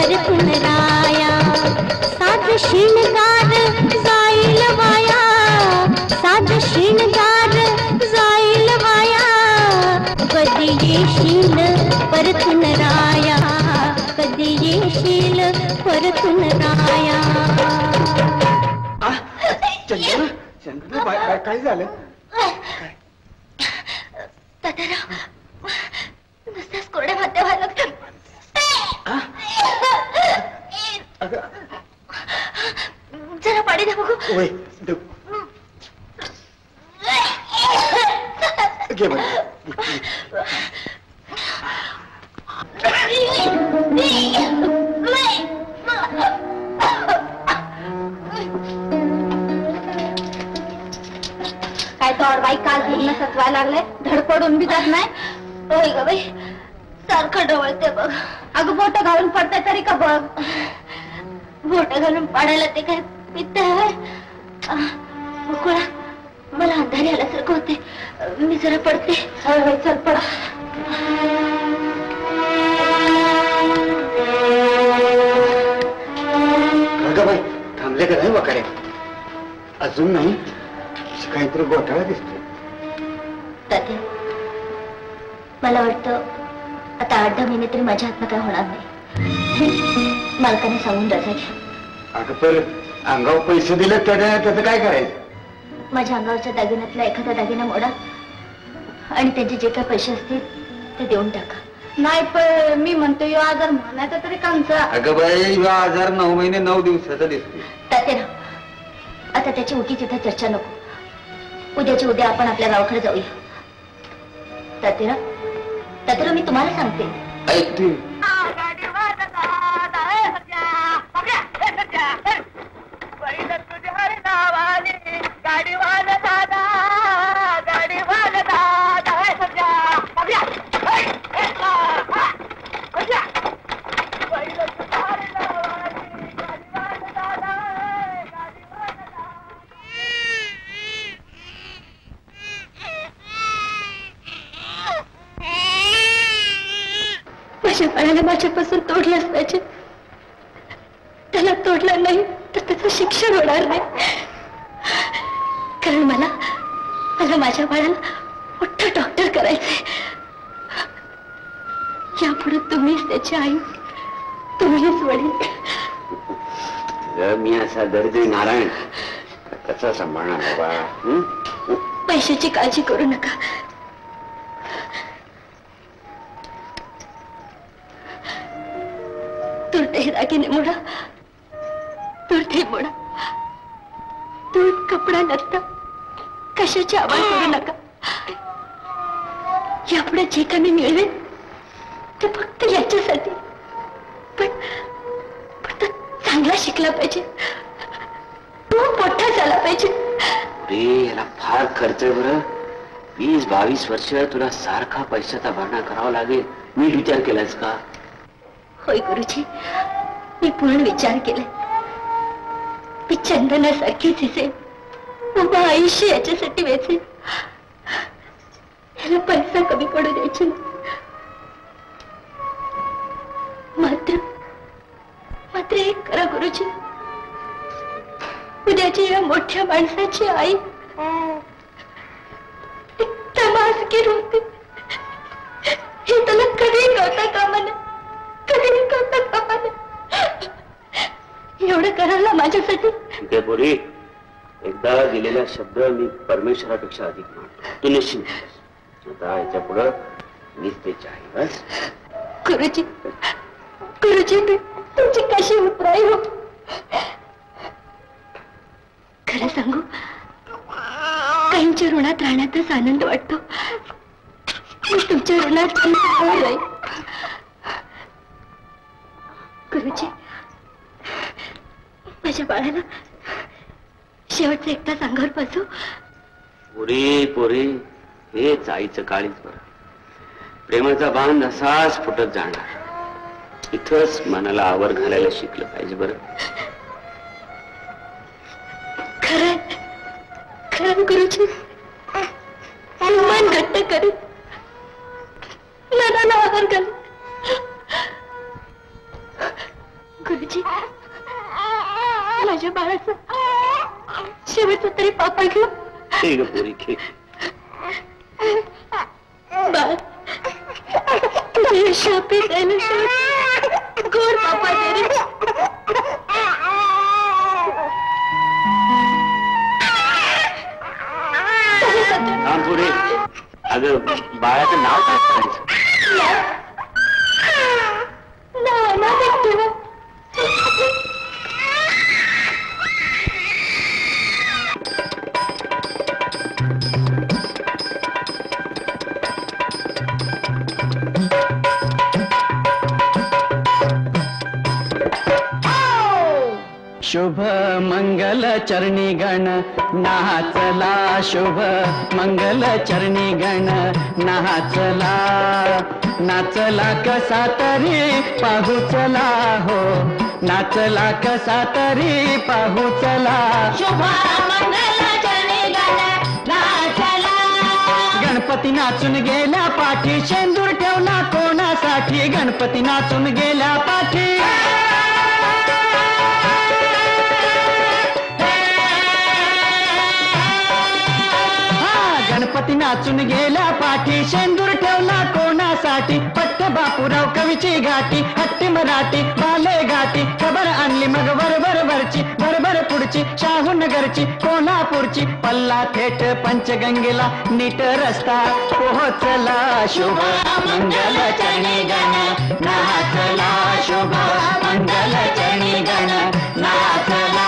परतून राया साध शिणगार जाईल वाया साध शिणगार जाईल वाया कधी येशील परतून राया कधी येशील परतून राया चंदना चंदना काय झालं तात्याराव नुसत्याच कोरड्या भात्या व्हायला लागतात जरा पाणी द्या बघू घे बाई काय तर बाई काल पूर्ण सचवायला लागले धडपडून बी जात नाही होय ग बाई सारखं डवळते बघ अगं बोट घालून पडते तरी का बघ बोट घालून पाडायला ते काय पित्त आहे मुकुळा मला अंधारी आल्यासारखं होते मी जरा पडते होय चल पड बाई थांबले का नाही वकारे अजून नाही काहीतरी घोटाळा दिसतो तात्या मला वाटतं आता 8-10 महिने तरी माझ्या हातनं काय होणार नाही मालकाने सांगून रजा घ्या अगं पण अंगावर पैसे दिले त्याचं काय करायचं माझ्या अंगावरच्या दागिन्यातला एखादा दागिना मोडा आणि त्यांचे जे काही पैसे असतील ते देऊन टाका नाही पण मी म्हणतो यो आजार म्हणायचा तरी कामचा अगं बाई यो आजार 9 महिने 9 दिवसाचा दिसतो तात्या आता त्याची उगीच इथं चर्चा नको उद्याच्या उद्या आपण आपल्या गावाकडे जाऊया तात्याराव मी तुम्हाला सांगते ऐकते माझ्या बाळाला माझ्यापासून तोडलंच पाहिजे त्याला तोडलं नाही तर त्याचं शिक्षण होणार नाही कारण मला माझ्या बाळाला मोठं डॉक्टर करायचंय यापुढे तुम्हीच त्याची आई तुम्हीच वडील मी असा दर्दी नारायण कसा सांभाळणार बाबा पैशाची काळजी करू नका तुरटे दागिने मोडा तुरटे मोडा दूध कपडा लत्ता कशाची आवाज करू नका यापुढे जे काही मी मिळवेल ते फक्त याच्यासाठी पण तो चांगला शिकला पाहिजे तो मोठा झाला पाहिजे याला फार खर्च आहे बरं 20-22 वर्ष तुला सारखा पैशाचा भरणा करावा लागेल नीट विचार केलास का होय गुरुजी मी पूर्ण विचार केलाय मी चंदनासारखीच दिसेल उभं आयुष्य याच्यासाठी वेचेल याला पैसा कमी पडू द्यायचे मात्र एक करा गुरुजी उद्याची या मोठ्या माणसाची आई तमासगीर होते हे त्याला कधी कळता कामा नये कधी कळता कामा नये एवढं करायला माझ्यासाठी ठीक आहे पोरी एकदा दिलेला शब्द मी परमेश्वरापेक्षा अधिक मानतो तू निश्चिंत आता याच्या पुढं मीच त्याची आहे बस गुरुजी मी तुमची कशी उतराई हो खरं सांगू काहींच्या ऋणात राहण्यातच आनंद वाटतो मी तुमच्या ऋणात राहील गुरुजी माझ्या बाळाला शेवटचं एकटाच अंगावर पासू पोरी हेच आईचं काळीच बरं प्रेमाचा बांध असाच फुटत जाणार इथंच मनाला आवर घालायला शिकलं पाहिजे बरं खरं गुरुजी मन घट्ट करीत मनाला आवर घाल तरी पापा घेऊ. ठीक पोरी घे. बाळ तुझे शापी जायला शेवट घोर पापा दे रे. थांब पुढे. अगं बाळाचं नाव काय करायचं? शुभ मंगल चरणी गण नाचला. शुभ मंगल चरणी गण नाचला. नाचला कसा तरी पाहू चला हो. नाचला कसा तरी पाहू चला. शुभ मंगल चरणी गण नाचला. गणपती नाचून गेल्या पाठी शेंदूर ठेवला कोणासाठी. गणपती नाचून गेल्या पाठी गणपती नाचून गेल्या पाठी शेंदूर ठेवला कोणासाठी. पट्ट बापूराव कवीची घाटी हट्टी मराठी बाले घाटी. खबर आणली मग वरची बरोबर पुढची शाहूनगरची कोल्हापूरची. पल्ला थेट पंचगंगेला नीट रस्ता पोहोचला. शुभ मंगल चरणी गण नाचला. शुभ मंगल चरणी गण नाचला.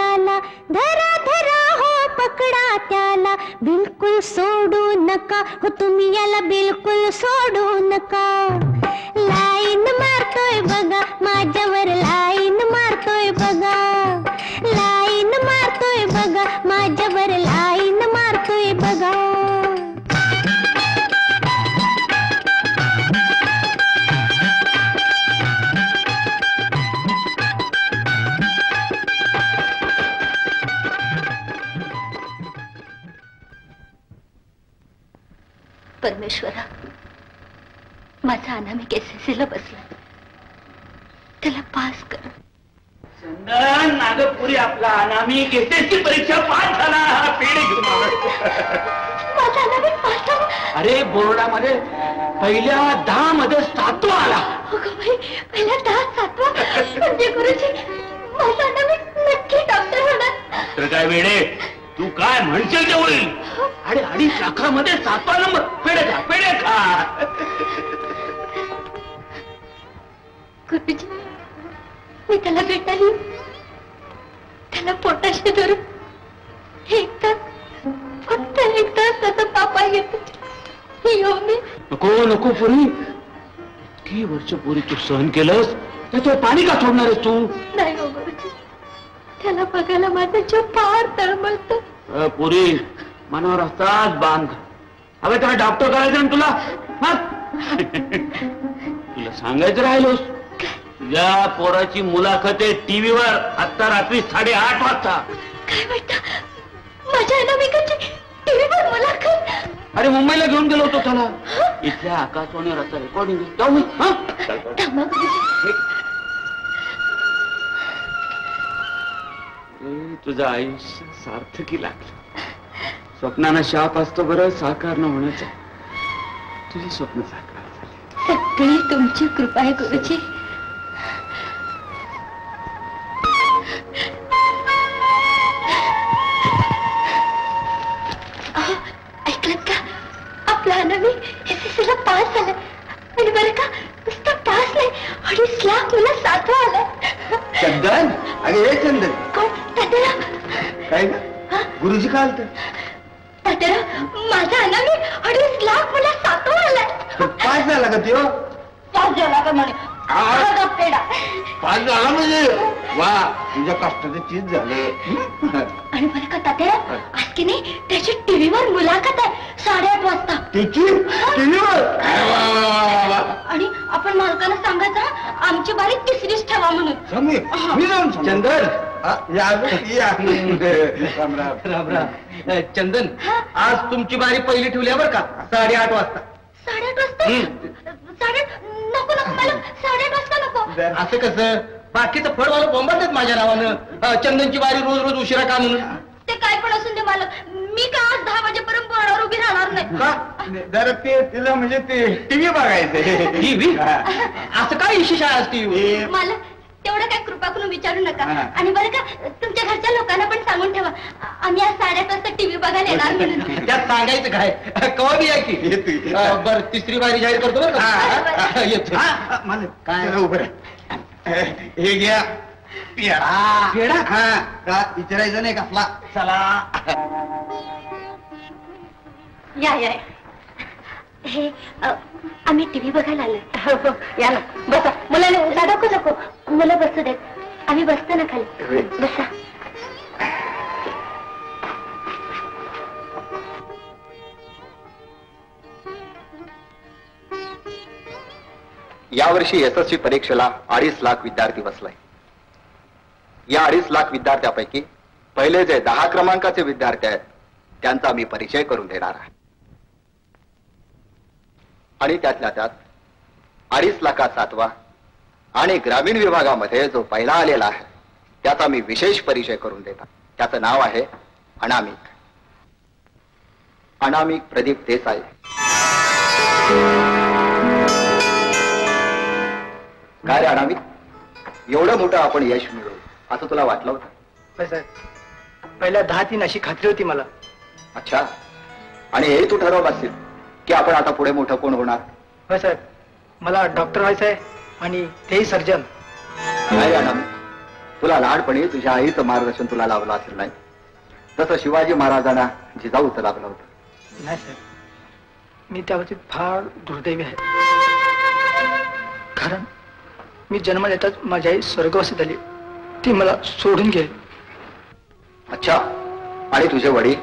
त्याला, धरा धरा हो पकडा त्याला, बिलकुल सोडू नका हो तुम्ही याला, बिलकुल सोडू नका. लाईन मारतोय बघा माझ्यावर, लाईन मारतोय बघा, लाईन मारतोय बघा माझ्यावर, लाईन मारतोय बघा. परमेश्वरा, माझा अनामिक SSC बसला, त्याला पास कर. चंदन, नागपुरी आपला अनामिक SSC परीक्षा पास झाला. हा पेढे घेऊन आला. माझा अनामिक पास झाला. अरे बोर्डामध्ये पहिल्या 10 मध्ये 7वा आला. अगं बाई, पहिल्या 10 7वा. म्हणजे गुरुजी, माझा अनामिक नक्की डॉक्टर होणार. डॉक्टर काय वेडे, तू काय म्हणशील ते होईल. अरे 2.5 लाखामध्ये 7वा नंबर. पेढे खा, पेढे खा. गुरुजी, मी त्याला भेटायला, त्याला पोटाशी धरून फक्त एक तास त्याचा पापा येतो. नको नको पुरी, इतकी वर्ष पुरी तू सहन केलंस, तर पाणी का सोडणार आहेस तू. नाही हो गुरुजी, त्याला बघायला माझा जीव फार तळमळतो. पुरी, मनावर असताच बांध. अगं त्याला डॉक्टर करायचं ना तुला. तुला सांगायचं राहिलोस, तुझ्या पोराची मुलाखत आहे टीव्हीवर आता रात्री 8:30 वाजता. काय म्हणता, माझ्या अनामिकाची टीव्हीवर मुलाखत? अरे मुंबईला घेऊन गेलो होतो त्याला. इथल्या आकाशवाणीवर आता रेकॉर्डिंग जाऊ मी. थांबा गुरुजी. तुझं आयुष्य सार्थकी लागलं. स्वप्नानं शाप असतो बरं, साकार न होण्याचं. तुझी स्वप्न साकार झाली. सगळी तुमची कृपा आहे गुरुजी. ऐकलं का, आपला अनामिक SSC पास झाला. आणि बरं का, नुसतं पास नाही, 2.5 लाख मुला 7वा आला. चंदन, अरे हे चंदन. कोण? तात्याला. काय का गुरुजी का आलत? तात्याला, माझा अनामिक 2.5 लाख मुला 7वा आला. पास झाला का त्यो? पास झाला का म्हणे. पेढा पास झाला म्हणजे वा, तुझ्या कष्टाचं चीज झालं. आणि बरं का तात्या, आज की नाही त्याची टीव्हीवर मुलाखत आहे 8:30 वाजता. त्याची टीव्हीवर? आणि आपण मालकाला सांगायचं आमची बारी 3रीच ठेवा म्हणून. मी जाऊन चंदन, राम राम. चंदन, आज तुमची बारी पहिली ठेवली बरं का, 8:30 वाजता. 8:30 वाजता? नको नको, मला 8:30 वाजता नको. असं कसं, बाकीचं फळवालं बोंबात माझ्या नावानं. चंदनची बारी रोज रोज उशिरा का म्हणून. ते काय पण असून दे मालक, मी का आज 10 वाजेपर्यंत बोर्डावर उभी राहणार नाही. का जरा ते तिला म्हणजे ते टीव्ही बघायचं. टीव्ही? असं काय विशेष आहे आज टीव्ही? मालक, तेवढं काय कृपा करून विचारू नका. आणि बरं का, तुमच्या घरच्या लोकांना पण सांगून ठेवा, आम्ही आज 8:30 वाजता टीव्ही बघायला येणार म्हणून. त्यात सांगायचं काय, कवा बी आहे की. बरं, 3री बारी जाहीर करतो बरं का. येतो. काय उभं हे घ्या पेढा. पेढा? हा, विचारायचं नाही कसला. चला. या हे आम्ही टीव्ही बघायला आलो. या ना, बसा. मुलाला दाखवू नको, मुलं बसू देत. आम्ही बसतो ना खाली. बसा. यावर्षी SSC परीक्षेला 2.5 लाख विद्यार्थी बसलाय. या 2.5 लाख विद्यार्थ्यापैकी पहिले जे 10 क्रमांकाचे विद्यार्थी आहेत त्यांचा मी परिचय करून देणार आहे. आणि त्यातल्या त्यात 2.5 लाखात 7वा आणि ग्रामीण विभागामध्ये जो पहिला आलेला आहे त्याचा मी विशेष परिचय करून देणार. त्याचं नाव आहे अनामिक. अनामिक प्रदीप देसाई. काय रे अनामिक, एवढं मोठं आपण यश मिळवू असं तुला वाटलं होतं? पहिल्या 10-3 अशी खात्री होती मला. अच्छा, आणि हे तू ठरवलं असेल की आपण आता पुढे मोठं कोण होणार? होय साहेब, मला डॉक्टर व्हायचं आहे आणि तेही सर्जन. काय रे अनामिक, तुला लहानपणी तुझ्या आईचं मार्गदर्शन तुला लाभलं असेल नाही, जसं शिवाजी महाराजांना जिजाऊचं लाभलं होतं. नाही साहेब, मी त्या बाबतीत फार दुर्दैवी आहे. कारण मी जन्माला येताच माझी आई स्वर्गवासी झाली. ती मला सोडून गेली. अच्छा, आणि तुझे वडील?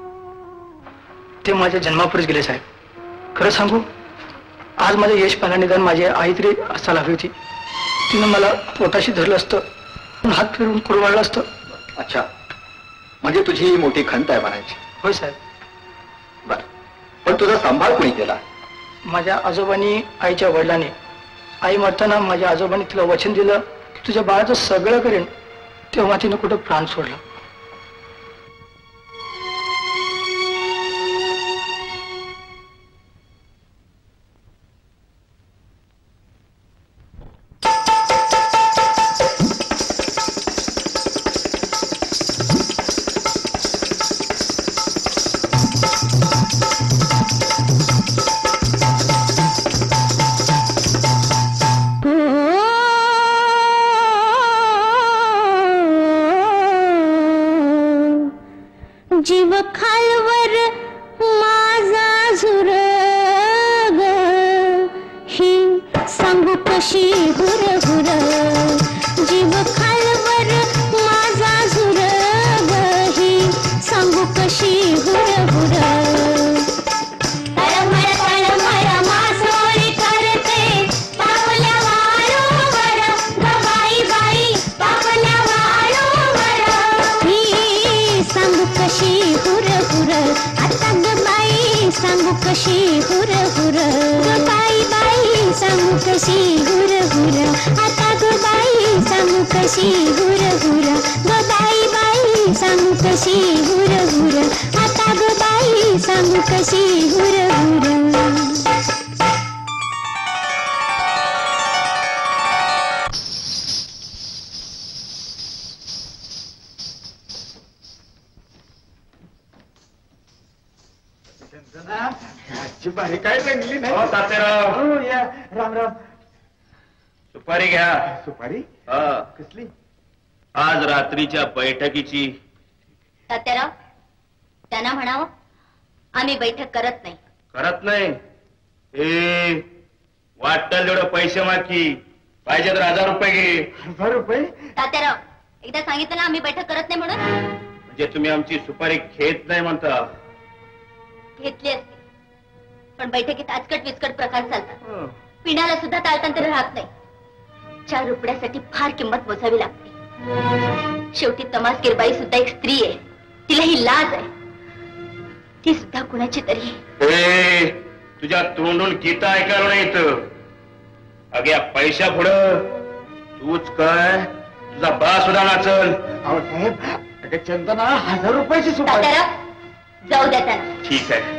ते माझ्या जन्मापूर्वीच गेले साहेब. खरं सांगू, आज माझं यश पाहण्याने निदान माझी आई तरी असायला हवी होती. तिनं मला पोटाशी धरलं असतं, हात फिरून कुरवाळलं असतं. अच्छा, म्हणजे तुझी ही मोठी खंत आहे म्हणायची. होय साहेब. बर, पण तुझा सांभाळ कोणी केला? माझ्या आजोबांनी, आईच्या वडिलांनी. आई मरताना माझ्या आजोबांनी तिला वचन दिलं की तुझ्या बाळाचं सगळं करेन. तेव्हा तिनं कुठं प्राण सोडला. जीव खालवर माझा झुर ग, ही सांगू कशी हुर हुर. जीव खालवर माझा झुर ग, ही सांगू कशी हुर हुर. तळमळ तळमळ मासोळी करते पापल्या वाळूवर ग बाई बाई, पापल्या वाळूवर. ही सांगू कशी हुर हुर, आता ग बाई सांगू कशी हुर हुर. ग बाई बाई सांगू कशी हुर हुर, आता ग बाई सांगू कशी हुर हुर. ग बाई बाई सांगू कशी हुर हुर, आता ग बाई सांगू कशी हुर हुर. आजची बारी काय रंगली नाही. हो तात्याराव, हो, या. राम राम. सुपारी घ्या. सुपारी हा, कसली? आज रात्रीच्या बैठकीची. तात्याराव, त्यांना म्हणावं आम्ही बैठक करत नाही. करत नाही? ए, वाटतं तेवढं पैसे मागी, पाहिजे तर 1000 रुपये घे. 1000 रुपये? तात्याराव, एकदा सांगितलं ना आम्ही बैठक करत नाही म्हणून. म्हणजे तुम्ही आमची सुपारी घेत नाही म्हणता? घेतली असती, पण बैठकीत आजकट विचकट प्रकार चालतात. पिण्याला सुद्धा ताळतंत्र राहत नाही. 4 रुपयासाठी फार किंमत मोजावी लागते. शेवटी तमासगीर बाई सुद्धा एक स्त्री आहे. तिला ही लाज आहे. ती सुद्धा कुणाची तरी. ए, तुझ्या तोंडून गीता ऐकायला नाही येतं. अग्या पैशा पुढं तूच काय, तुझा बा सुद्धा नाचल. अहो साहेब, अगं चंदना, 1000 रुपयाची सुपारी. तात्याराव, जाऊ द्या त्यांना. ठीक आहे.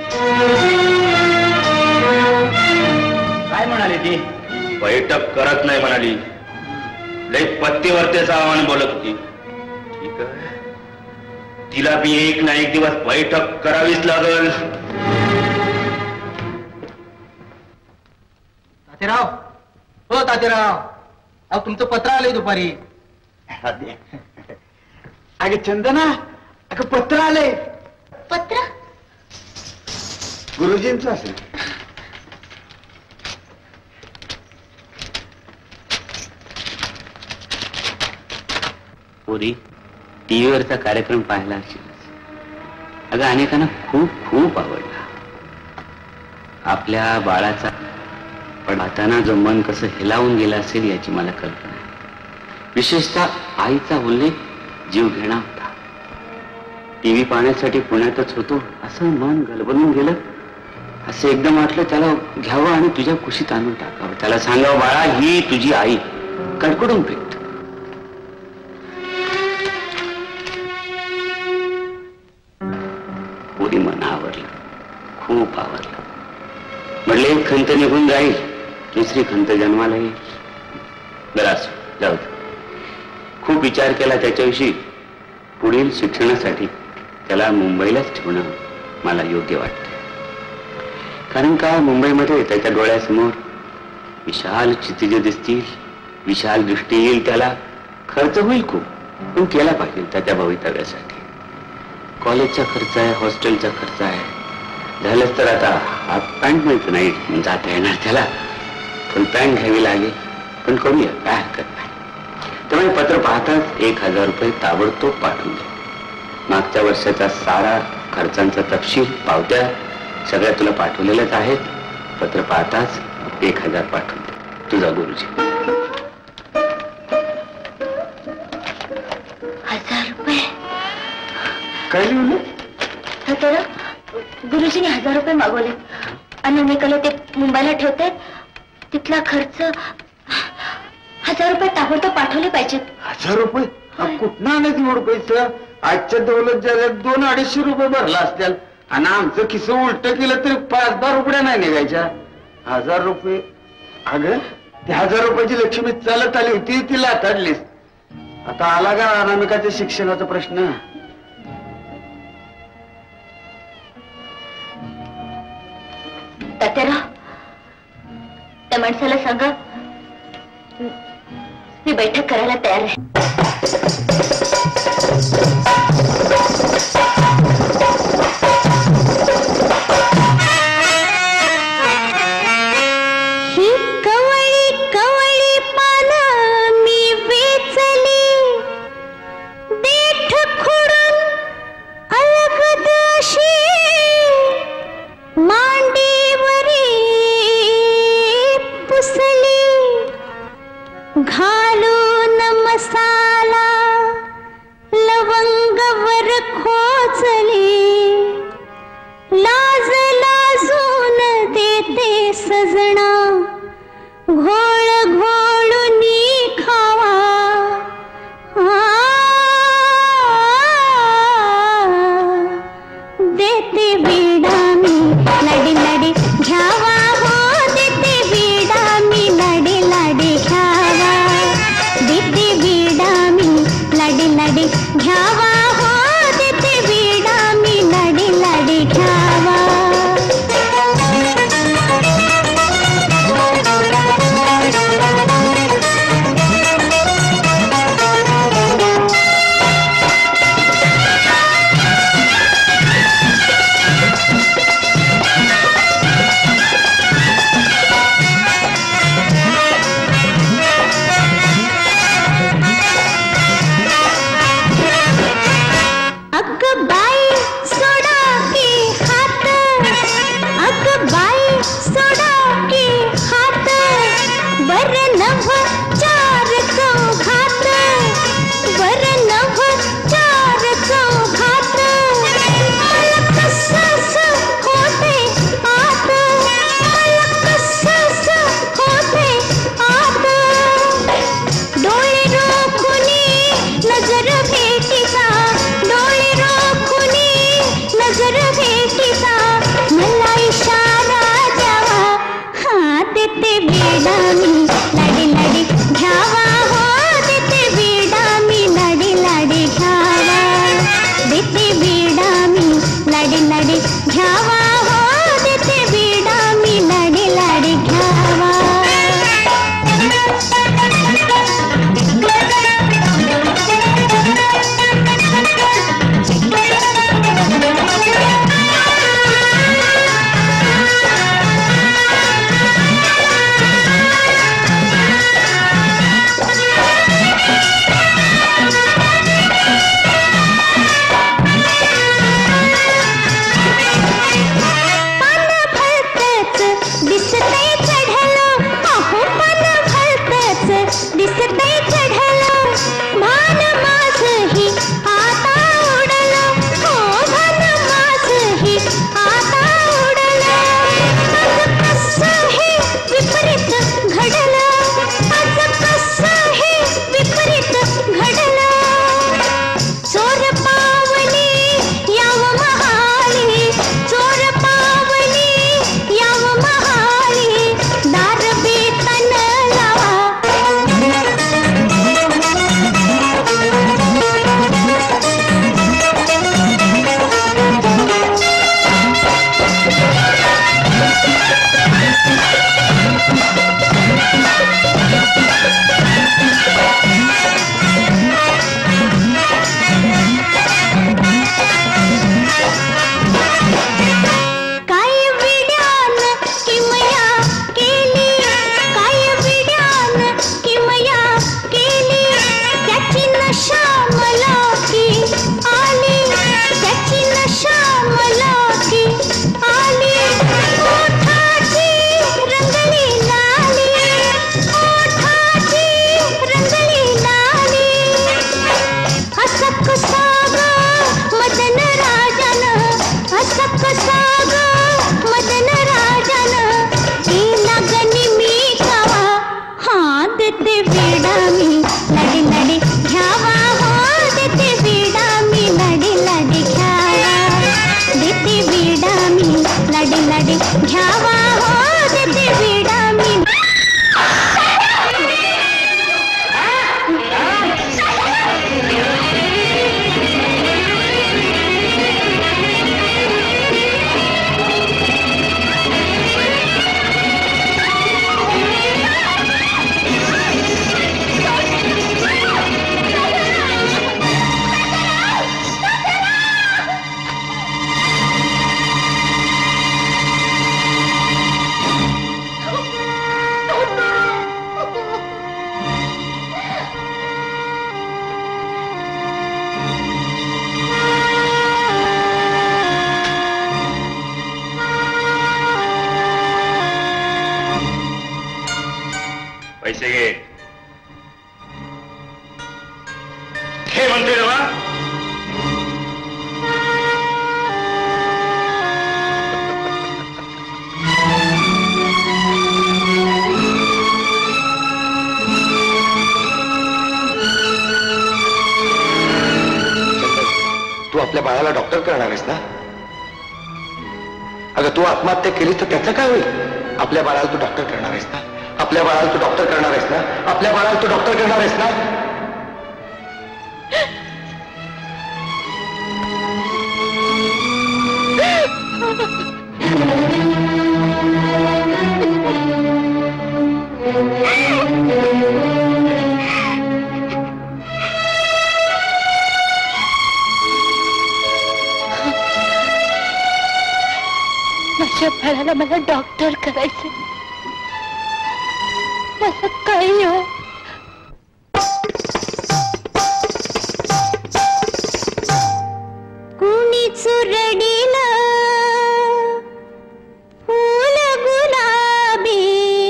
काय म्हणाली ती? बैठक करत नाही म्हणाली. लई पत्तीवरतेच आव्हान बोलत होती. ठीक आहे, तिला बी एक ना एक दिवस बैठक करावीच लागल. तात्याराव, हो तात्याराव, अहो तुमचं पत्र आलंय दुपारी. अगं चंदना, अगं पत्र आले. पत्र? गुरुजींचं असेल. पोरी, टीव्हीवरचा कार्यक्रम पाहिला असेल. अगं अनेकांना खूप खूप आवडला. आपल्या बाळाचा पण हाताना जो मन कसं हेलावून गेला असेल याची मला कल्पना आहे. विशेषतः आईचा उल्लेख जीव घेणा होता. टीव्ही पाहण्यासाठी पुण्यातच होतो असं मन गलबलून गेलं. असं एकदम वाटलं त्याला घ्यावं आणि तुझ्या कुशीत आणून टाकावं. त्याला सांगावं, बाळा ही तुझी आई. कडकडून भेट. पोरी मन आवरलं, खूप आवरलं. म्हटले एक खंत निघून जाईल, दुसरी खंत जन्माला येईल. बरं असो, जाऊ दे. खूप विचार केला त्याच्याविषयी. पुढील शिक्षणासाठी त्याला मुंबईलाच ठेवणं मला योग्य वाटतं. कारण का मुंबईमध्ये त्याच्या डोळ्यासमोर विशाल क्षितिज दिसतील, विशाल दृष्टी येईल त्याला. खर्च होईल खूप, पण केला पाहिजे त्याच्या भवितव्यासाठी. कॉलेजचा खर्च आहे, हॉस्टेलचा खर्च आहे. झालंच तर आता हाफ पॅन्ट मिळत नाही जाता येणार त्याला, फुल पॅन्ट घ्यावी लागेल. पण करूया, काय हरकत नाही. त्यामुळे पत्र पाहताच 1000 रुपये ताबडतोब पाठवून दे. मागच्या वर्षाचा सारा खर्चांचा तपशील, पावत्या सगळ्या तुला पाठवलेल्याच आहेत. पत्र पाहताच 1000 पाठवून दे. तुझा गुरुजी. 1000 रुपये? काय लिहिलं? तर गुरुजीने 1000 रुपये मागवले आणि मी कल ते मुंबईला ठेवते. तिथला खर्च 1000 रुपये ताबडतोब पाठवले पाहिजेत. 1000 रुपये? कुठनं आणायचे एवढं पैसे? आजच्या दौलत ज्याला 200-250 रुपये भरला असतील आणि आमचं किस्सं उलट केलं तरी 5-10 रुपया नाही निघायच्या. 1000 रुपये? अगं ते 1000 रुपयाची लक्ष्मी चालत आली होती, तिला आताडलीस. आता आला का अनामिकाच्या शिक्षणाचा प्रश्न? तात्याराव, त्या माणसाला सांगा मी बैठक करायला तयार आहे. ही कवळी कवळी पानं मी वेचली, देठ खोडून अलगद अशी मांडीवरी पुसली. घालून मसाला लवंगवर खोचली, लाज लाजून देते सजना, घोळ घोळूनी खावा. देते विडा मी लाडी लाडी घ्यावा हो, देते विडा मी लाडी लाडी घ्यावा. देते विडा मी लाडी लाडी घ्यावा हो, देते विडा मी तू आपल्या बाळाला डॉक्टर करणार आहेस ना? अगं तू आत्महत्या केलीस तर त्याचं काय होईल? आपल्या बाळाला तू डॉक्टर करणार आहेस ना? आपल्या बाळाला तू डॉक्टर करणार आहेस ना? आपल्या बाळाला तू डॉक्टर करणार आहेस ना? माझ्या बाळाला मला डॉक्टर करायचं. असं काही हो. कुणी चुरडील फूल गुलाबी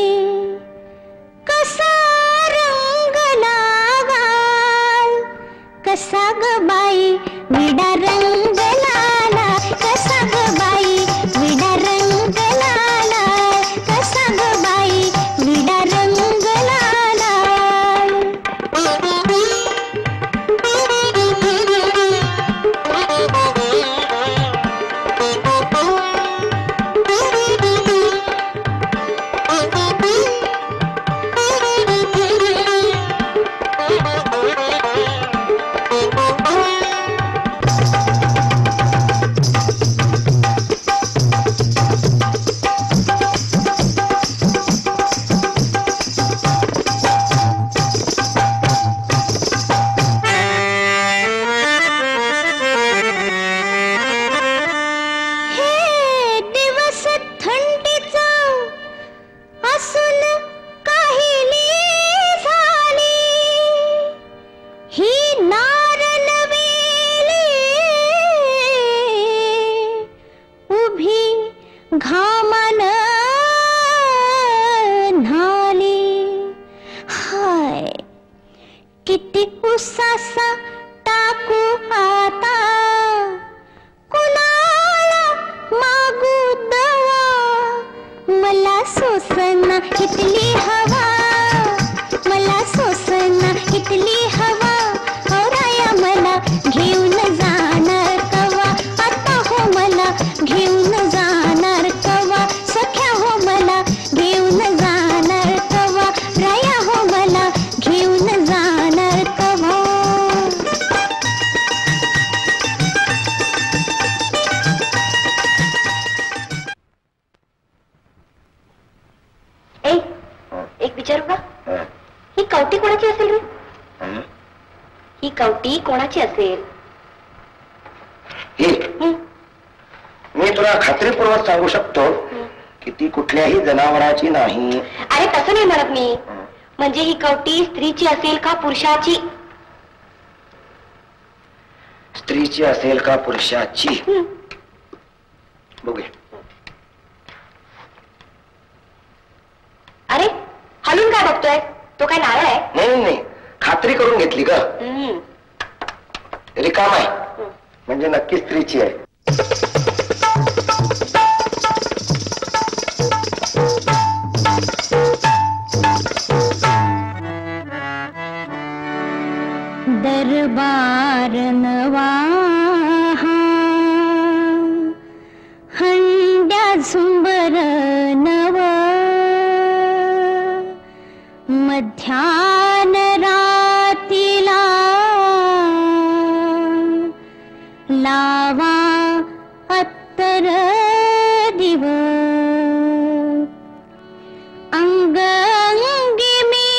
कसा रंग लागाल, कसा ग बाई विडा रंग लाला, कसा ग बाई विडा रंग लाला, कसा ग बाई विडा रंग लाला. घामान न्हाली. हाय किती उसासा टाकू आता, कुणाला मागू दवा, मला सोसना इथली हवा, मला सोसना इथली हवा. औराया मला घेऊन जाणार कवा, आता हो मला घेऊन जाणार कवा, सख्या हो मला घेऊन जाणार कवा, राया हो मला घेऊन जाणार कवा. एक विचारू का? ही कवटी कोणाची असेल रे? ही कवटी कोणाची असेल? मी तुला खात्रीपूर्वक सांगू शकतो की ती कुठल्याही जनावराची नाही. अरे तसं नाही म्हणत मी. म्हणजे ही कवटी स्त्रीची असेल का पुरुषाची? स्त्रीची असेल का पुरुषाची? बघूया. अरे हलून काय बघतोय? तो काय नारळ आहे? नाही नाही, खात्री करून घेतली ग. रिकाम आहे म्हणजे नक्की स्त्रीची आहे. दरबार नवा हंड्या झुंबर नव, मध्यान रातीला लावा अत्तर दिव, अंग अंगी मी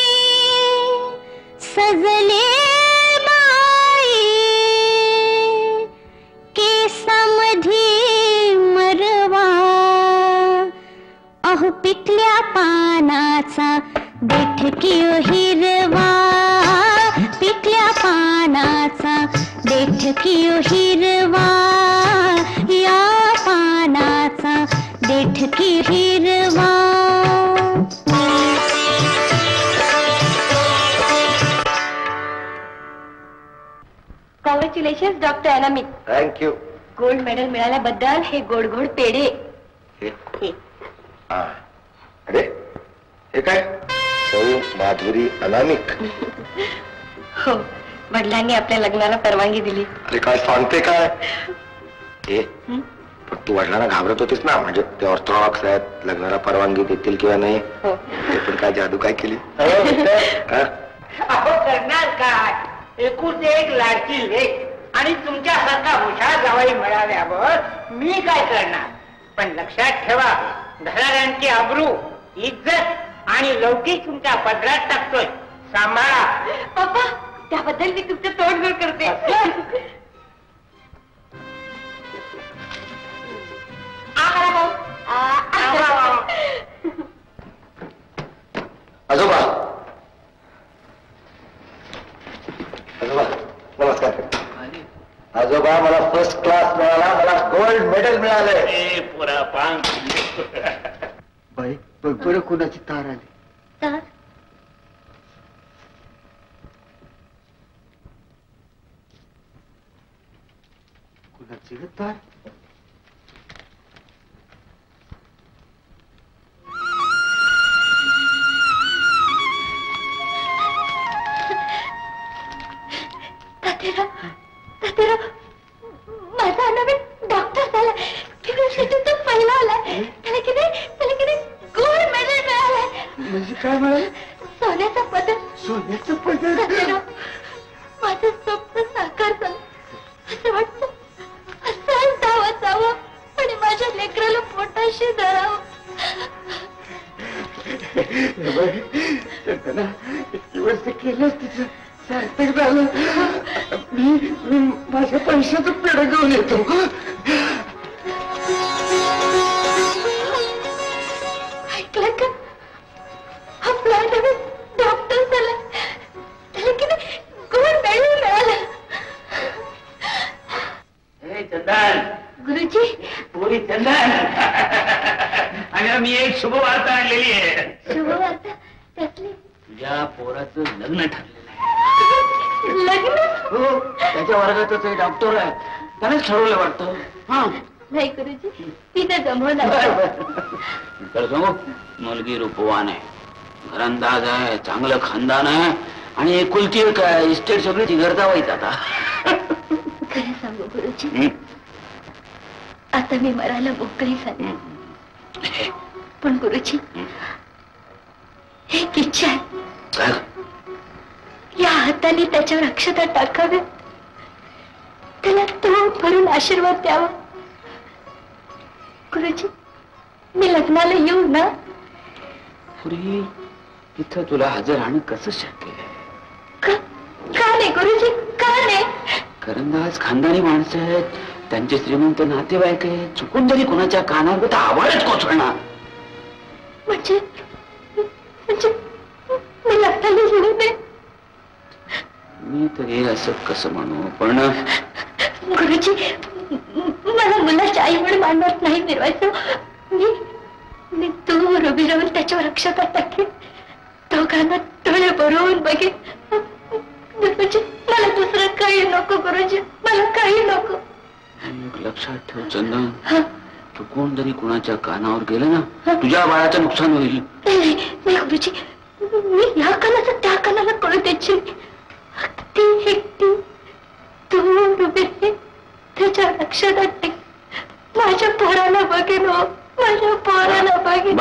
सजले बाई, केसामध्ये मरवा, अहो पिकल्या पानाचा देठकियो हिरवा, पिकल्या पानाचा देठकियो हिरवा, या पानाचा देठकी हिरवा. Congratulation doctor Anamik. Thank you. Gold medal मिळाल्याबद्दल हे गोड गोड पेढे. अरे हे काय? सौ माधुरी अनामिक. हो, वडिलांनी आपल्या लग्नाला परवानगी दिली. अरे काय सांगते काय हे? पण तू वडिलांना घाबरत होतीस ना, म्हणजे ते ऑर्थोडॉक्स आहेत, लग्नाला परवानगी देतील किंवा नाही. हो. ते पण काय जादू काय केली? अहो करणार काय, एकूण एक लाडकी लेक आणि तुमच्यासारखा हुशार जावई मिळाल्यावर मी काय करणार. पण लक्षात ठेवा, घराण्यांची आबरू, इज्जत आणि लौकिक तुमच्या पदरात टाकतोय. सांभाळा. पप्पा, त्याबद्दल मी तुमचं तोडजोड करते. आजोबा, आजोबा नमस्कार. आजोबा मला फर्स्ट क्लास मिळाला, मला गोल्ड मेडल मिळालंय. पुरा पांग. बाई बघ बरं कोणाची तार आली. तर कोणाची ग तार? माझा नवीन डॉक्टर झाला, युनिव्हर्सिटीचा पहिला आलाय. त्याला किती गोल्ड मेडल मिळालंय. म्हणजे काय मिळालं? सोन्याचा पदक. सोन्याचं पदक. माझं स्वप्न साकार झालं. असं वाटतं असं धावत जावं आणि माझ्या लेकराला पोटाशी धरावं. इतकी वर्ष केलंच तिचं सार्थक झालं. मी माझ्या पैशाचं पेढ घेऊन येतो. ऐकलं का, आपला नवीन डॉक्टर झाला, त्याला किती गोल्ड मेडल मिळालं. चंदन, गुरुजी. पुरी चंदन, अगं मी एक शुभवार्ता आणलेली आहे. शुभवार्ता त्यातली? तुझ्या पोराचं लग्न ठरलेलं लग्न? हो, त्याच्या वर्गातच एक डॉक्टर आहे, त्यानेच ठरवलं वाटतं. हा नाही गुरुजी, तिने जमवलं. तर सांगू, मुलगी रूपवान आहे, घरंदाज आहे, चांगलं खानदान आहे आणि एकुलती एक इस्टेट सगळी तिघरता व्हायचं आता. खरं सांगू गुरुजी, आता मी मरायला मोकळी झाली. पण गुरुजी, एक इच्छा आहे, या हाताने त्याच्यावर अक्षता टाकावे, त्याला तोंड भरून आशीर्वाद द्यावा. गुरुजी, मी लग्नाला येऊ ना? पुरी, इथं तुला हजर राहणं कसं शक्य आहे? का नाही गुरुजी, का नाही? करंदाज खानदानी माणसं आहेत, त्यांचे श्रीमंत नातेवाईक आहेत, चुकून जरी कोणाच्या कानावर तर आवाजच कोसळणार. म्हणजे मी लग्नाला येऊ नये? मी तरी असं कसं म्हणू, पण गुरुजी, मला मुलाच्या आई म्हणून मानवत नाही फिरवायचं. मी दूर उभी राहून त्याच्यावर अक्षता टाकेन, दोघांना डोळे भरवून बघेन. गुरुजी, मला दुसरं काही नको. गुरुजी, मला काही नको. लक्षात ठेव चंदन, चुकून जरी कुणाच्या कानावर गेलं ना, तुझ्या बाळाचं नुकसान होईल. नाही गुरुजी, मी या कानाचं त्या कानाला कळू द्यायची. अगदी एकटी दूर उभी त्याच्या लक्षात टाकेन. माझ्या पोराला बघेन, हो, माझ्या पोराला बघेन.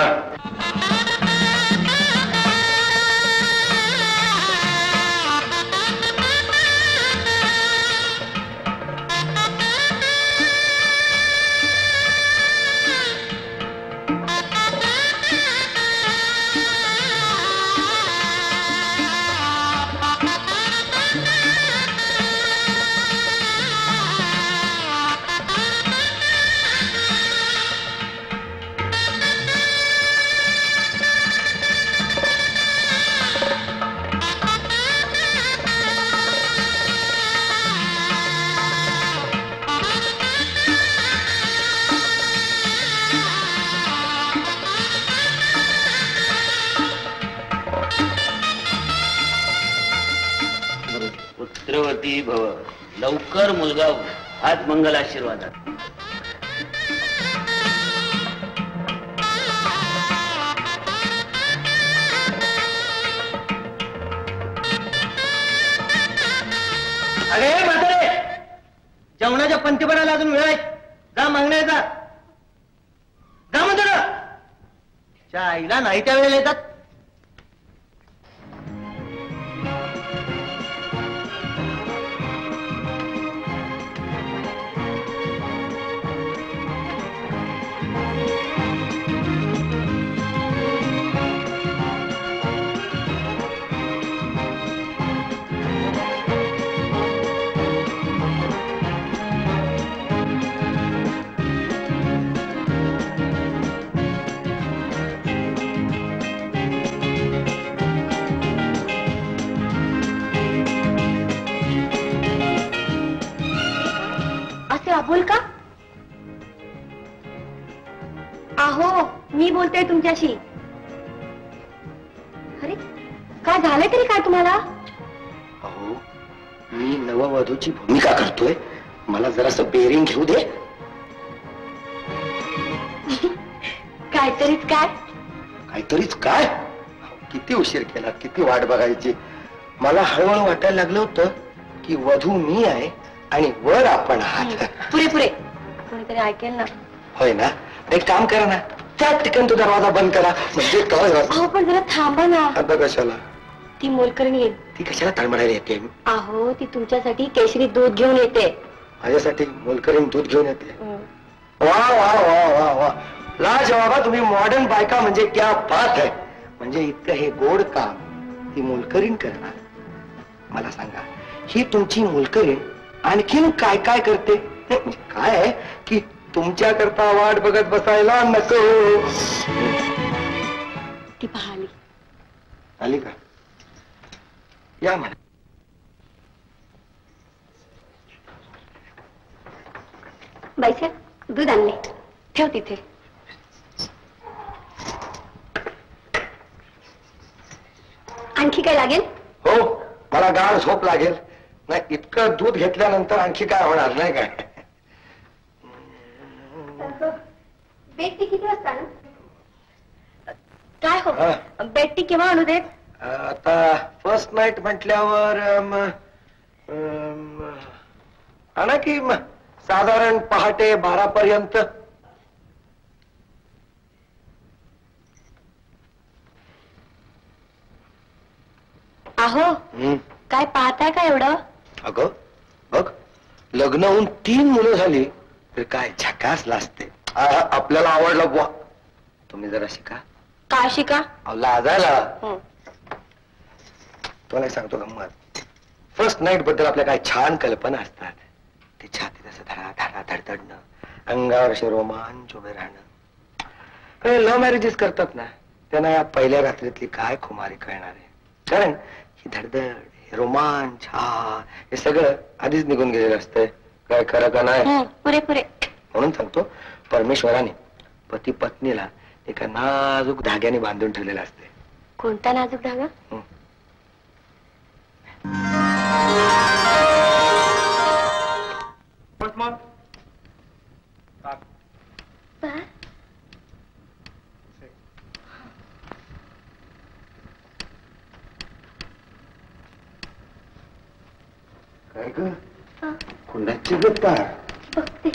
पुत्रवती भव, लवकर मुलगा हो, हाच मंगल आशीर्वादात. जेवणाच्या पंक्तीपणाला अजून वेळ आहे. जा मागण्याचा जा म्हणतो ना. त्या आईला नाही त्या वेळेला येतात. बोल का? आहो मी बोलते तुमच्याशी. अरे काय झालंय तरी काय तुम्हाला? अहो मी नववधूची भूमिका करतोय, मला जरासं बेरिंग घेऊ दे. काहीतरीच काय? काहीतरीच काय? किती उशीर केला, किती वाट बघायची. मला हळूहळू वाटायला लागलं होतं की वधू मी आहे आणि वर आपण आहात. पुरे पुरे कोणीतरी ऐकेल ना. होय ना. एक काम करा ना, त्या ठिकाणी तो दरवाजा बंद करा म्हणजे काय. अहो पण जरा थांबा ना. आता कशाला? ती मोलकरणी येईल. ती कशाला तळमळायला येते? अहो ती तुमच्यासाठी केशरी दूध घेऊन येते. माझ्यासाठी मोलकरीण दूध घेऊन येते? वा वा वा वा वा, लाजवाबा. तुम्ही मॉडर्न बायका म्हणजे क्या बात आहे. म्हणजे इतकं हे गोड काम ती मोलकरीण करणार. मला सांगा, ही तुमची मोलकरीण आणखीन काय काय करते? काय आहे की तुमच्या करता वाट बघत बसायला नको. ती पाहिली. आली का? या म्हणा. बाईसे दूध आणले, ठेव तिथे. आणखी काय लागेल? हो, मला गाढ झोप लागेल. नाही, इतकं दूध घेतल्यानंतर आणखी काय होणार नाही काय? बेटी किती वाजता ना? काय हो, बेटी केव्हा आणू देत? आता फर्स्ट नाईट म्हटल्यावर आणा की साधारण पहाटे 12 पर्यंत. आहो काय पाहताय का एवढं? अगं बघ, लग्न होऊन 3 मुलं झाली तर काय झकास लाजते. आपल्याला आवडलं बुवा. तुम्ही जरा शिका. काय शिका? लाजायला. तुला सांगतो गंमत. फर्स्ट नाईट बद्दल आपल्या काय छान कल्पना असतात. ते छातीत असं धडा धडा धडधडणं, अंगावर असे रोमांच उभे राहणं. लव्ह मॅरेजेस करतात ना, त्यांना या पहिल्या रात्रीतली काय खुमारी कळणार आहे. कारण ही धडधड, हे रोमांच, हे सगळं आधीच निघून गेलेलं असतंय. काय खरं का नाही? पुरे पुरे. म्हणून सांगतो, परमेश्वराने पती पत्नीला एका नाजूक धाग्याने बांधून ठेवलेलं असते. कोणता नाजूक धागा? काय ग? कुणाची गप्पा? बघते.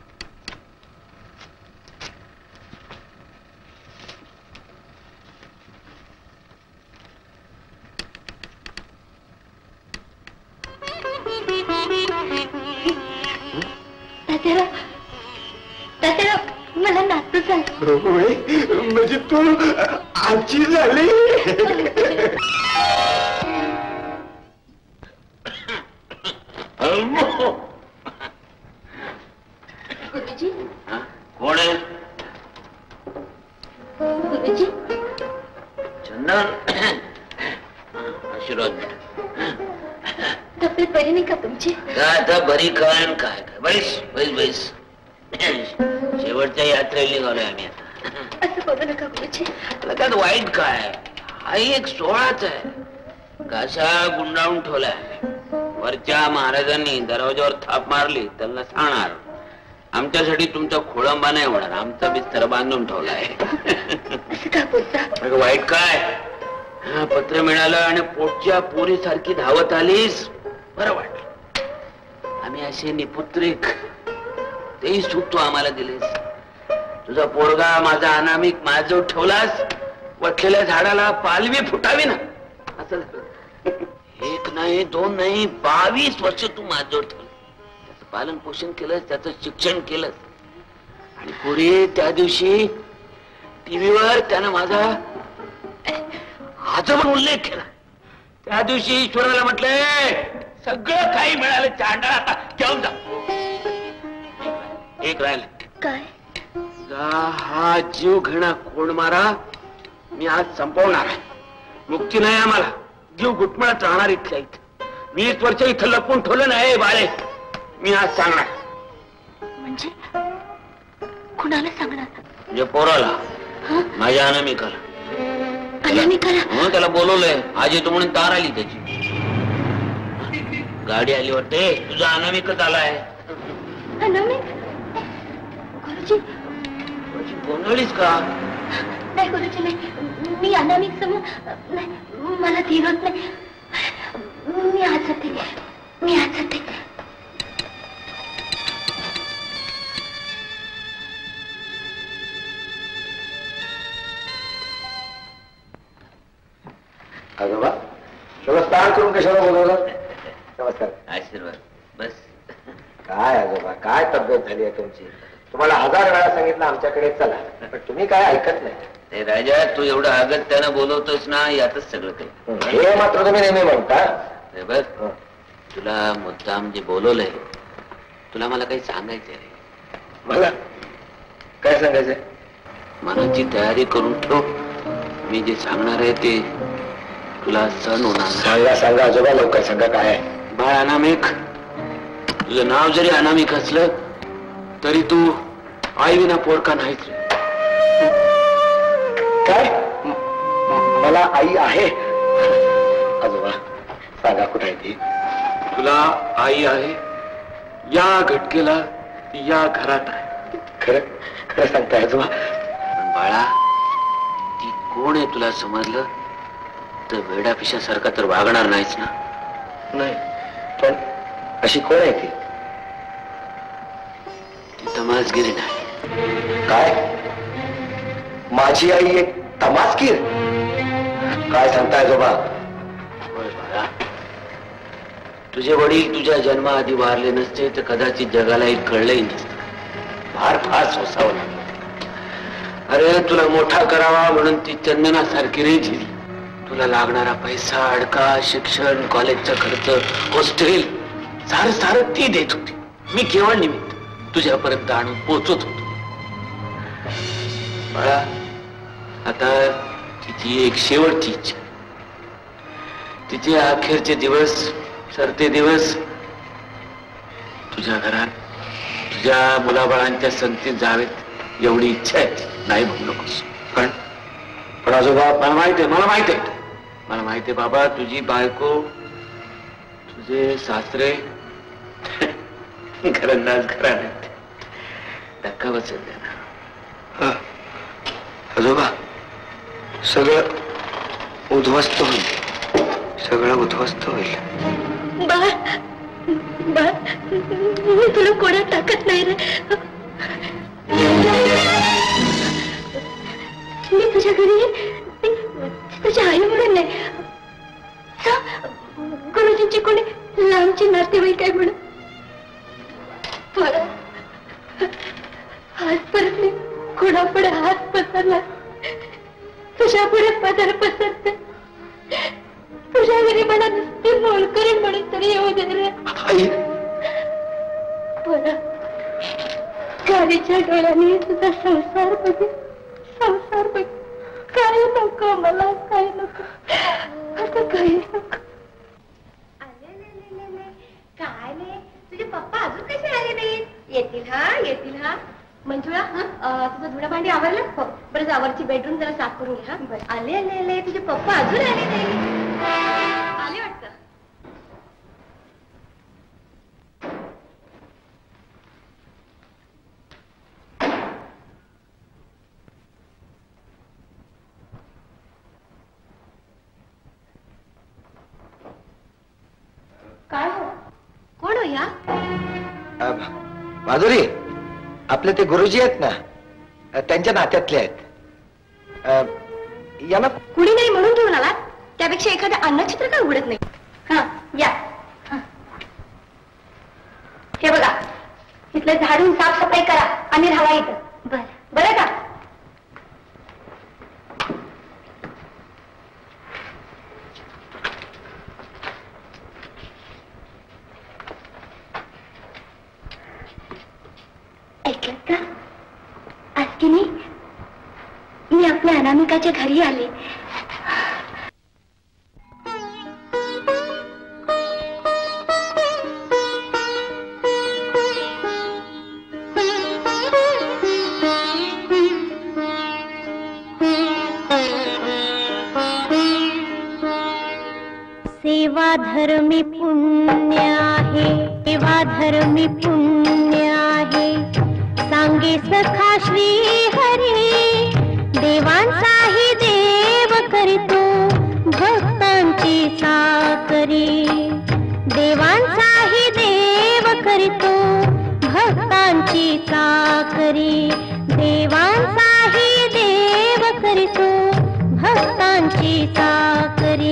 मला नातू झालं. म्हणजे तू आजी झाली. गुरुजी. कोण आहे? गुरुजी. चंदन, आशीर्वाद. तब्येत बरी नाही का तुमची? काय आता बरी काय काय काय. बैस बैस बैस. शेवटच्या यात्रेला निघालोय आम्ही आता. असं बोलू नका गुरुजी. त्यात वाईट काय? हा एक सोहळाच आहे. कशा गुंडाळून ठेवलाय. वरच्या महाराजांनी दरवाजावर थाप मारली त्यांना सांगणार, आमच्यासाठी तुमचा खोळंबा नाही होणार, आमचा बिस्तर बांधून ठेवलाय. वाईट काय? पत्र मिळालं आणि पोटच्या पोरीसारखी धावत आलीस, बरं वाटलं. आम्ही असे निपुत्रिक, तेही सुख तू आम्हाला दिलेस. तुझा पोरगा माझा अनामिक माझजवळ ठेवलास, वटलेल्या झाडाला पालवी फुटावी ना असं झालं. 1 नाही 2 नाही 22 वर्ष तू माझजवळ ठेवलं, त्याचं पालन पोषण केलंस, त्याचं शिक्षण केलंस. आणि पुढे त्या दिवशी टीव्हीवर त्यानं माझा आजवर उल्लेख केला. त्या दिवशी ईश्वराला म्हटलंय सगळं काही मिळालं, चांडा आता घेऊन जा. एक राहिलं काय? हा जीव घेणा कोण मारा मी आज संपवणार आहे. मुक्ती नाही आम्हाला, जीव घुटमळत राहणार इथल्या इथं. 20 वर्ष इथं लपवून ठेवलं नाही बाळे, मी आज सांगणार. म्हणजे कुणाला सांगणार? म्हणजे पोराला, माझ्या अनामिकाला. अनामिकाला? त्याला बोलवलंय. आज येतो म्हणून तार आली त्याची. गाडी आली वाटते, तुझा अनामिकच आलाय. अनामिक? गुरुजी गोंधळीस का? नाही गुरुजी नाही, मी अनामिक नाही, मला धीर होत नाही. मी आज जाते. आजोबा नमस्कार करून कशाला बोलवलं? नमस्कार. आशीर्वाद. बस. काय आजोबा, काय तब्येत झाली आहे तुमची? तुम्हाला 1000 वेळा सांगितलं आमच्याकडे चला, पण तुम्ही काय ऐकत नाही. राजा, तू एवढं अगत्यानं बोलवतोस ना, यातच सगळं काही. हे मात्र तुम्ही नेहमी म्हणता. बघ, तुला मुद्दाम जे बोलवलंय, तुला मला काही सांगायचंय. मला काय सांगायचंय? मनाची तयारी करून ठेव. मी जे सांगणार आहे ते तुला सण होणार. सांगा आजोबा, लवकर सांगा. काय आहे? बाळ अनामिक, तुझं नाव जरी अनामिक असलं तरी तू आई विना पोरका नाहीच. काय? मला आई आहे? आजोबा सांगा, कुठे आहे ती? तुला आई आहे, या घटकेला या घरात आहे. खरं खरं सांगताय आजोबा? पण बाळा, ती कोण आहे तुला समजलं तर वेडापिशासारखा तर वागणार नाहीच ना? नाही, पण अशी कोण आहे ती? तमासगिरी नाही. काय? माझी आई एक तमासगीर? काय सांगताय आजोबा? तुझे वडील तुझ्या जन्माआधी वारले नसते तर कदाचित जगाला एक कळलंही नसतं. फार सोसावं लागलं. अरे तुला मोठा करावा म्हणून ती चंदनासारखी रेंजली. तुला लागणारा पैसा, अडका, शिक्षण, कॉलेजचा खर्च, हॉस्टेल सारं ती देत होती. मी केवळ निमित्त तुझ्यापर्यंत आणून पोचत होतो. बाळा, आता तिची एक शेवटची इच्छा, तिचे अखेरचे दिवस, सरते दिवस तुझ्या घरात तुझ्या मुलाबाळांच्या संगतीत जावेत एवढी इच्छा आहे. नाही म्हणू नकोस. पण आजोबा, मला माहिती आहे बाबा, तुझी बायको, तुझे सासरे घरंदाज घराण्यात धक्का बसत द्या. आजोबा, सगळं उद्ध्वस्त होईल. बाळ, मी तुला कोणात टाकत नाही रे. मी तुझ्या घरी तुझ्या आई म्हणून नाही, गुरुजींची कोणी लांबची नातेवाईक आहे म्हणून. आजपर्यंत मी कोणापुढे हात पसरला, तुझ्या पुढे पदर पसरते. तुझ्या घरी मला नुसती मोलकरीण म्हणून तरी येऊ दे रे. गाडीच्या डोळ्याने तुझा संसार बघ. काही नको मला, काही नको, आता काही नको. काय नाही, तुझे पप्पा अजून कसे आले नाहीत? येतील हा. मंजुळा, तुझं धुणं भांडी आवरलं? हो. बरं, जावरची बेडरूम जरा साफ करून घ्या. आले, तुझे पप्पा अजून आले नाही. आले वाटतं. काय हो? कोण हो या? माधुरी, आपले ते गुरुजी आहेत ना, त्यांच्या नात्यातले आहेत. यांना कुणी नाही म्हणून घेऊन आला, त्यापेक्षा एखादं अन्नछत्र का उघडत नाही? हा या. हे बघा, इथलं झाडून साफसफाई करा आणि राहा इथं. बरं का? ऐकलं का? आज की नाही मी आपल्या अनामिकाच्या घरी आले. सेवा धर्मी पुण्य आहे, सेवा धर्मी पुण्य आहे. सांगे सखा श्री हरी, देवांचाही देव करतो भक्तांची साकरी. देवांचाही देव करतो भक्तांची साकरी. देवांचाही देव करतो भक्तांची साकरी.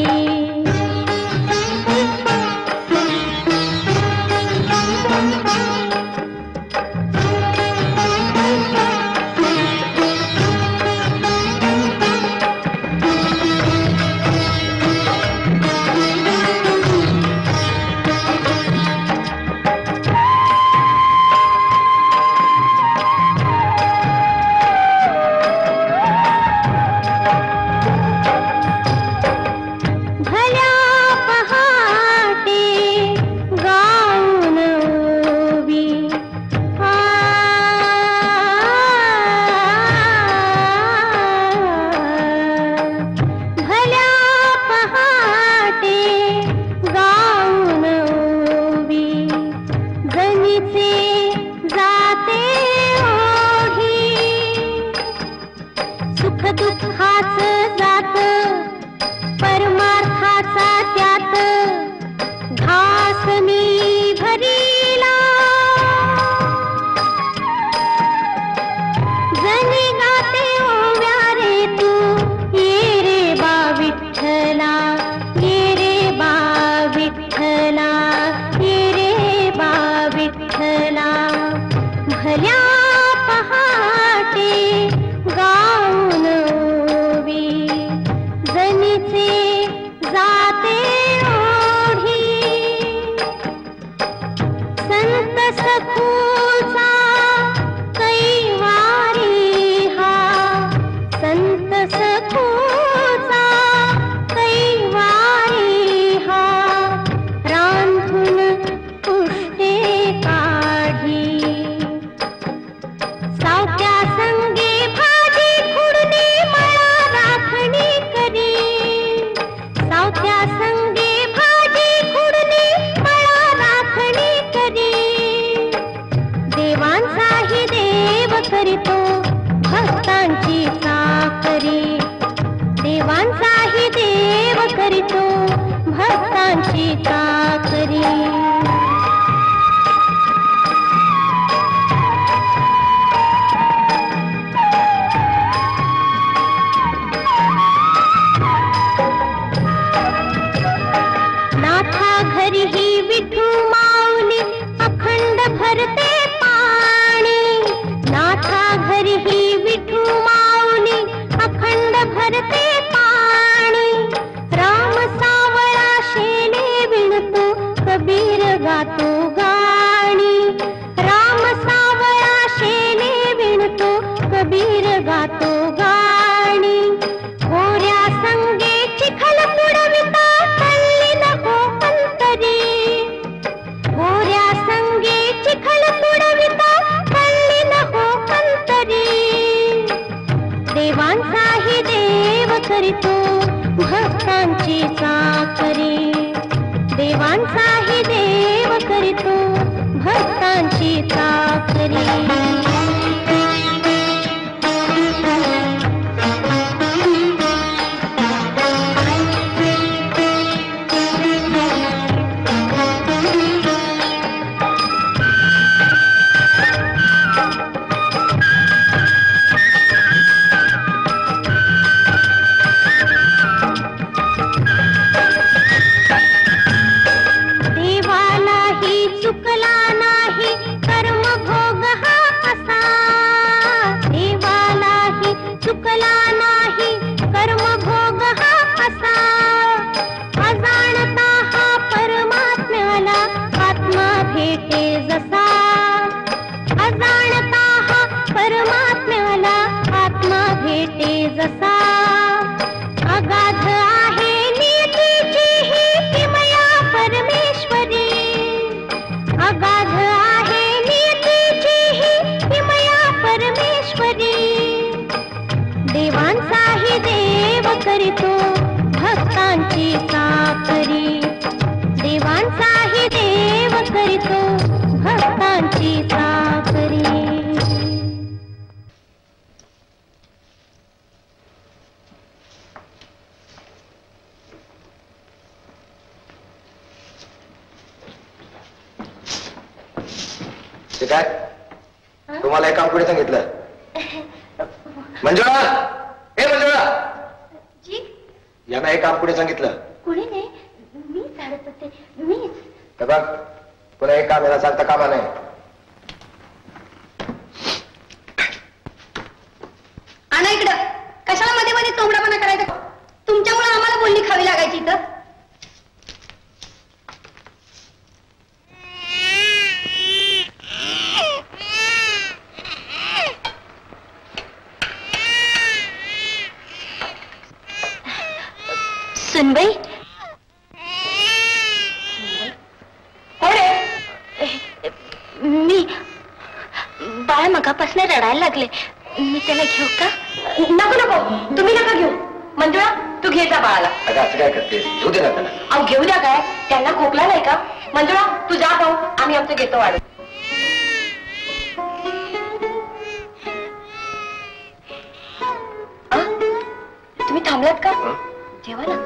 कबीर काय तुम्हाला एक काम कुठे सांगितलं? मंजुळा, हे मंजुळा, जी यांना एक काम कुठे सांगितलं? कोणी नाही, मी झाडत होते, मीच. तर बघ, पुन्हा एक काम याला सांगता कामा नाही. आणा इकडं. कशाला मध्ये मध्ये तोंबडापणा करायचा? तुमच्यामुळे आम्हाला बोलणी खावी लागायची इथं. सुनबाई, मी बाळ मगापासून रडायला लागले. मी त्याला घेऊ का? नको नको, तुम्ही नका घेऊ. मंजुळा, तू घे जा बाळाला. अगं असं काय करते? घेऊ दे ना त्याला. अहो घेऊ द्या काय, त्यांना खोकला नाही का? मंजुळा, तू जा पाहू, आम्ही आमचं घेतो वाढ. तुम्ही थांबलात का? जेवा ना.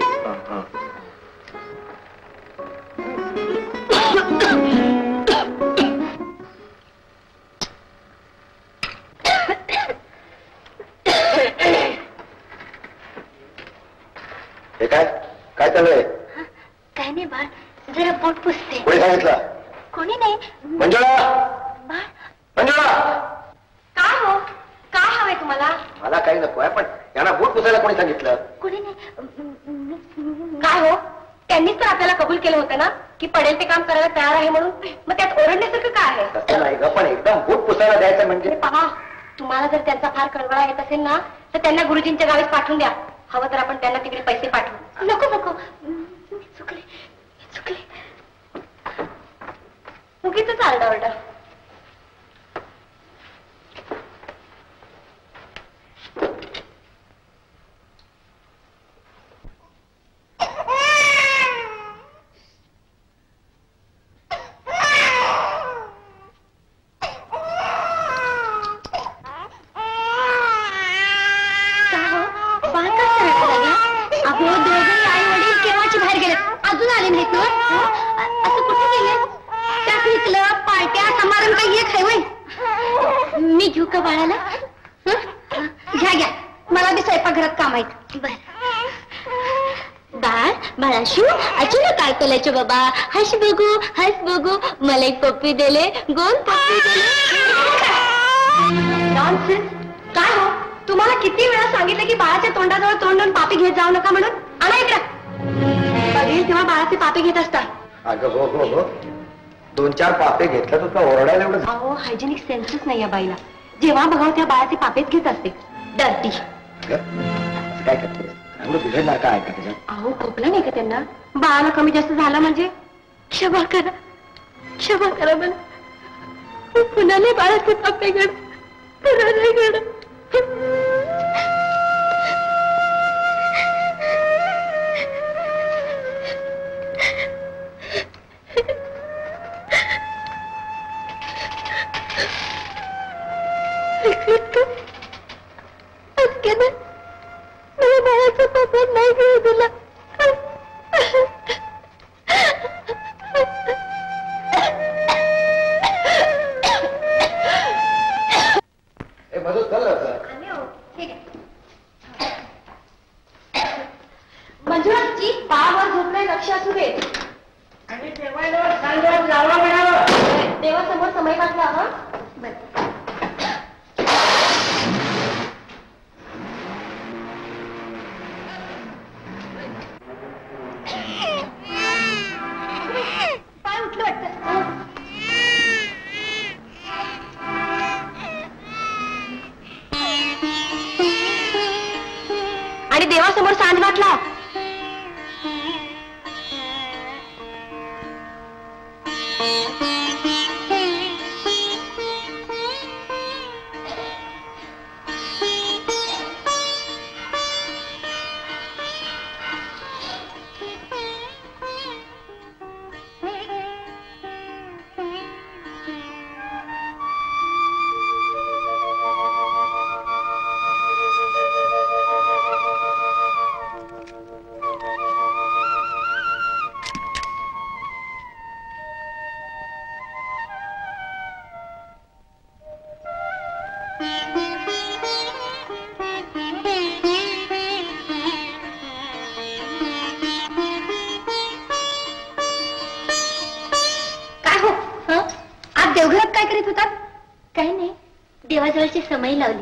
हे काय काय चाललंय? काय नाही बाळ, जरा पोट पुसते. कोणी सांगितलं? कोणी नाही. मंजुळा, बाळ, मंजुळा, काय हो, काय हवंय तुम्हाला? मला काही नको आहे, पण यांना बूट पुसायला कोणी सांगितलं? कोणी नाही. काय हो, त्यांनीच तर आपल्याला कबूल केलं होतं ना की पडेल ते काम करायला तयार आहे म्हणून. मग त्यात ओरडण्यासारखं काय आहे? तसं नाही ग, पण एकदम बूट पुसायला द्यायचं म्हणजे. पहा, तुम्हाला जर त्यांचा फार कळवळा येत असेल ना तर त्यांना गुरुजींच्या गावीच पाठवून द्या. हवं तर आपण त्यांना तिकडे पैसे पाठवू. नको नको, मी चुकले चुकले. उगीच आरडाओरडा. अजून आले नाहीत ना? असं कुठे गेले? त्या पिकलं पार्ट्या समारंभ काही एक आहे. मी घेऊ का बाळाला? घ्या घ्या, मला बी स्वयंपाकघरात काम आहेत. बर बाळ, बाळाशू, अचानक काय केल्याचे बाबा? हस बघू, मला एक पप्पी दिले, गोल पप्पी दिले. नॉनसेन्स. काय हो, तुम्हाला किती वेळा सांगितलं की बाळाच्या तोंडाजवळ तोंड देऊन पापी घेत जाऊ नका म्हणून? आणा इकडं. बघेल तेव्हा बाळाचे पापे घेत असतात. अगं हो हो हो, 2-4 पापे घेतला तर ओरडायला एवढं. अहो, हायजेनिक सेन्सच नाही या बाईला. जेव्हा बघाव त्या बाळाचे पापेच घेत असते. डर्टी. काय करते? बिघडणार काय का त्याच्यात? अहो, खोकला नाही का त्यांना? बाळाला कमी जास्त झाला म्हणजे क्षमा करा मला. पुन्हा नाही बाळाचे पापे घड, पुन्हा नाही घड. मला बाळाचा पापा नाही घेऊ दिला. मधून चाललं मंजुळाची बाळावर झोपणे लक्ष असू दे. आणि देवाजवळ जावं म्हणावं. देवासमोर समय घातला. हा पाय उठलं वाटतं. आणि देवासमोर सांज घातला. काही नाही, देवाजवळची समई लावली.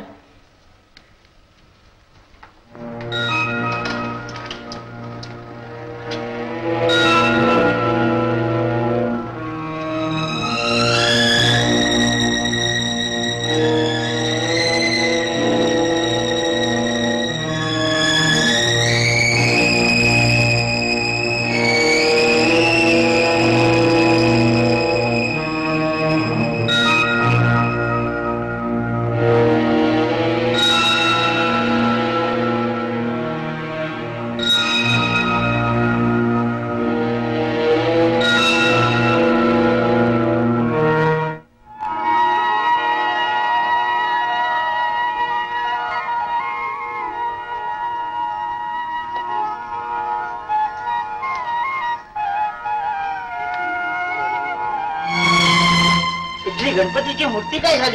गणपतीची मूर्ती काय झाली?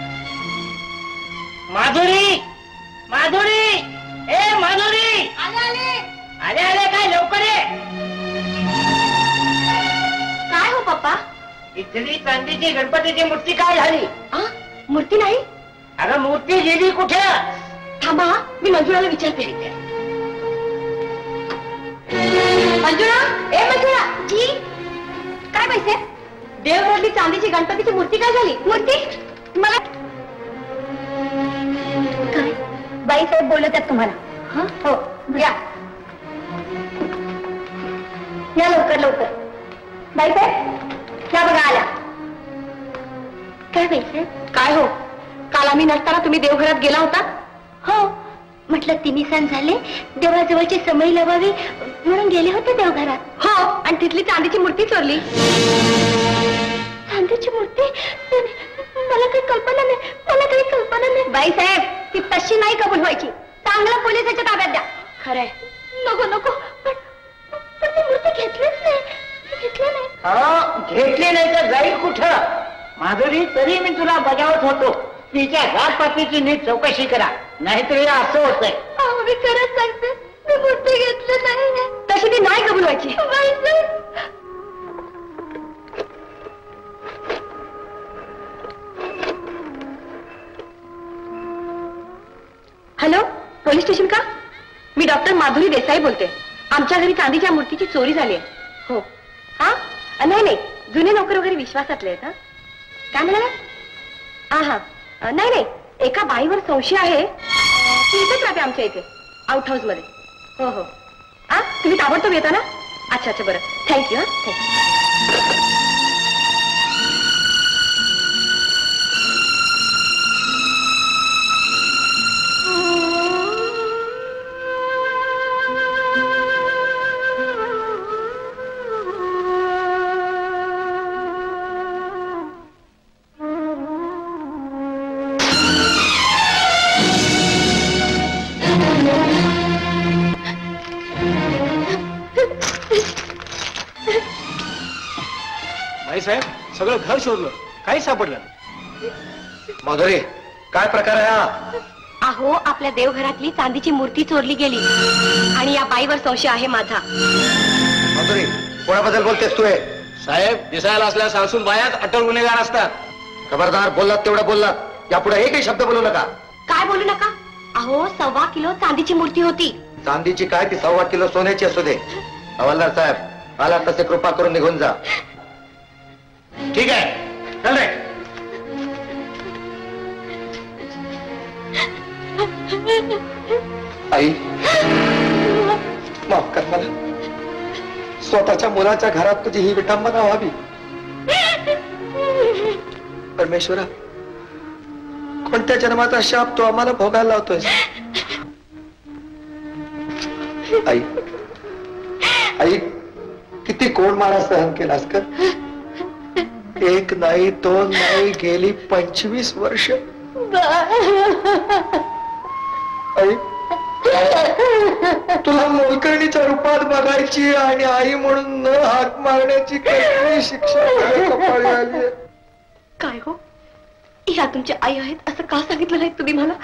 माधुरी, माधुरी, ए माधुरी, आले आले, काय लवकर ये. काय हो पप्पा? इथली चांदीची गणपतीची मूर्ती काय झाली? मूर्ती नाही? अगं मूर्ती गेली कुठे? थांबा, मी मंजुळाला विचारते. मंजुळा, ए मंजुळा जी, काय पैसे? देवघरातली चांदीची गणपतीची मूर्ती काय झाली? मूर्ती मला काय? बाई साहेब बोलत आहेत तुम्हाला. हो या या, लवकर लवकर. बाई साहेब या बघा, आल्या. काय पैसे? काय हो, काल आम्ही नसताना तुम्ही देवघरात गेला होता? हो, म्हटलं 3 सण झाले, देवाजवळची समई लावावी म्हणून गेले होते देवघरात. हो, आणि तिथली चांदीची मूर्ती चोरली. चांदीची मूर्ती? मला काही कल्पना नाही, मला काही कल्पना नाही. बाई साहेब, ती तशी नाही कबूल व्हायची. चांगलं पोलिसाच्या ताब्यात द्या. खरंय. नको नको, पण ती मूर्ती घेतलीच नाही, घेतली नाही. घेतली नाही तर जाईल कुठं? माधुरी, तरी मी तुला बजावत होतो, तिच्या घातपातीची नीट चौकशी करा, नाहीतर असं होतंय. मी खरंच सांगते, मी मूर्ती घेतली नाही. तशी ती नाही कबूल व्हायची. हॅलो, पोलीस स्टेशन का? मी डॉक्टर माधुरी देसाई बोलते. आमच्या घरी चांदीच्या मूर्तीची चोरी झाली आहे. हो. हा, नाही नाही, जुने नोकर वगैरे विश्वासातले आहेत. काय म्हणाला? हा हा, नाही नाही, एका बाईवर संशय आहे. ती इथेच राहते आमच्या इथे, आउट हाऊस मध्ये. हो हो. हा, तुम्ही ताबडतोब येता ना? अच्छा अच्छा, बरं, थँक्यू. हा, थँक्यू. साहेब, सगळं घर शोधलं, काही सापडलं. माधुरी, काय प्रकार आहे हा? अहो, आपल्या देवघरातली चांदीची मूर्ती चोरली गेली आणि या बाईवर संशय आहे माझा. माधुरी, कोणाबद्दल बोलतेस तू? साहेब, दिसायला असल्या सासून बायात अटल गुन्हेगार असतात. खबरदार, बोललात तेवढं बोललात, यापुढे एकही शब्द बोलू नका. काय बोलू नका? अहो, 1.25 किलो चांदीची मूर्ती होती. चांदीची काय, ती 1.25 किलो सोन्याची असू दे. हवालदार साहेब, आला तसे कृपा करून निघून जा. ठीक आहे, चल रे. आई, माफ कर मला. स्वतःच्या मुलाच्या घरात तुझी ही विटंबना व्हावी. परमेश्वरा, कोणत्या जन्माचा शाप तू आम्हाला भोगायला लावतोयस? आई, आई, किती कोण मारा सहन केलास का? 1 नाही, 2 नाही, गेली 25 वर्ष. आई, तुला मोलकर्णीच्या रूपात बघायची आणि आई म्हणून न हाक मारण्याची काही शिक्षा कपाळी आली. काय हो, ह्या तुमच्या आई आहेत असं का सांगितलं नाही तुम्ही मला?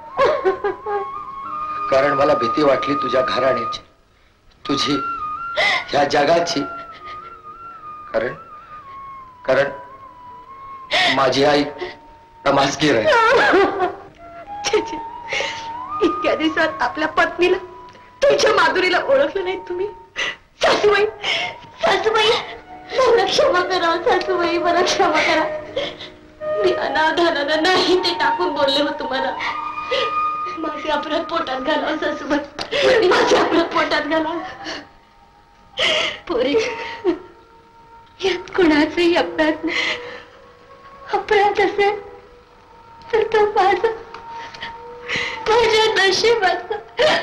कारण मला भीती वाटली तुझ्या घराण्याची, तुझी, ह्या जगाची. कारण माझी आई तमासगीर आहे. छे, छे. इतक्या दिवसात आपल्या पत्नीला तुमच्या माधुरीला ओळखलं नाही तुम्ही. सासूबाई सासूबाई मला क्षमा करा. सासूबाई मला क्षमा करा. मी अनाधानानं नाही ते टाकून बोलले हो तुम्हाला. माझे अपराध पोटात घाला सासूबाई. माझे अपराध पोटात घाला. पोरी यात कुणाचाही अपराध नाही. अपराध असेल तर तो माझा माझ्या नशिबाचा.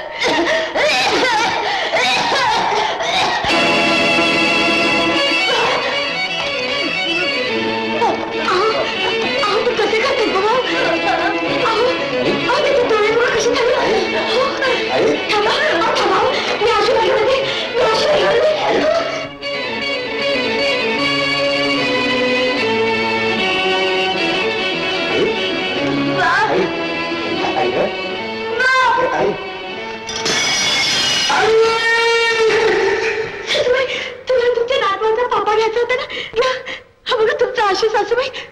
कसे खाते डोळे बघा कशी थांबा थांबा. मी अशी लागले मी अशी लागले. तुला तुमच्या नातवांचा पापा घ्यायचा होता ना. हा बघा तुमचा आशू सासूबाई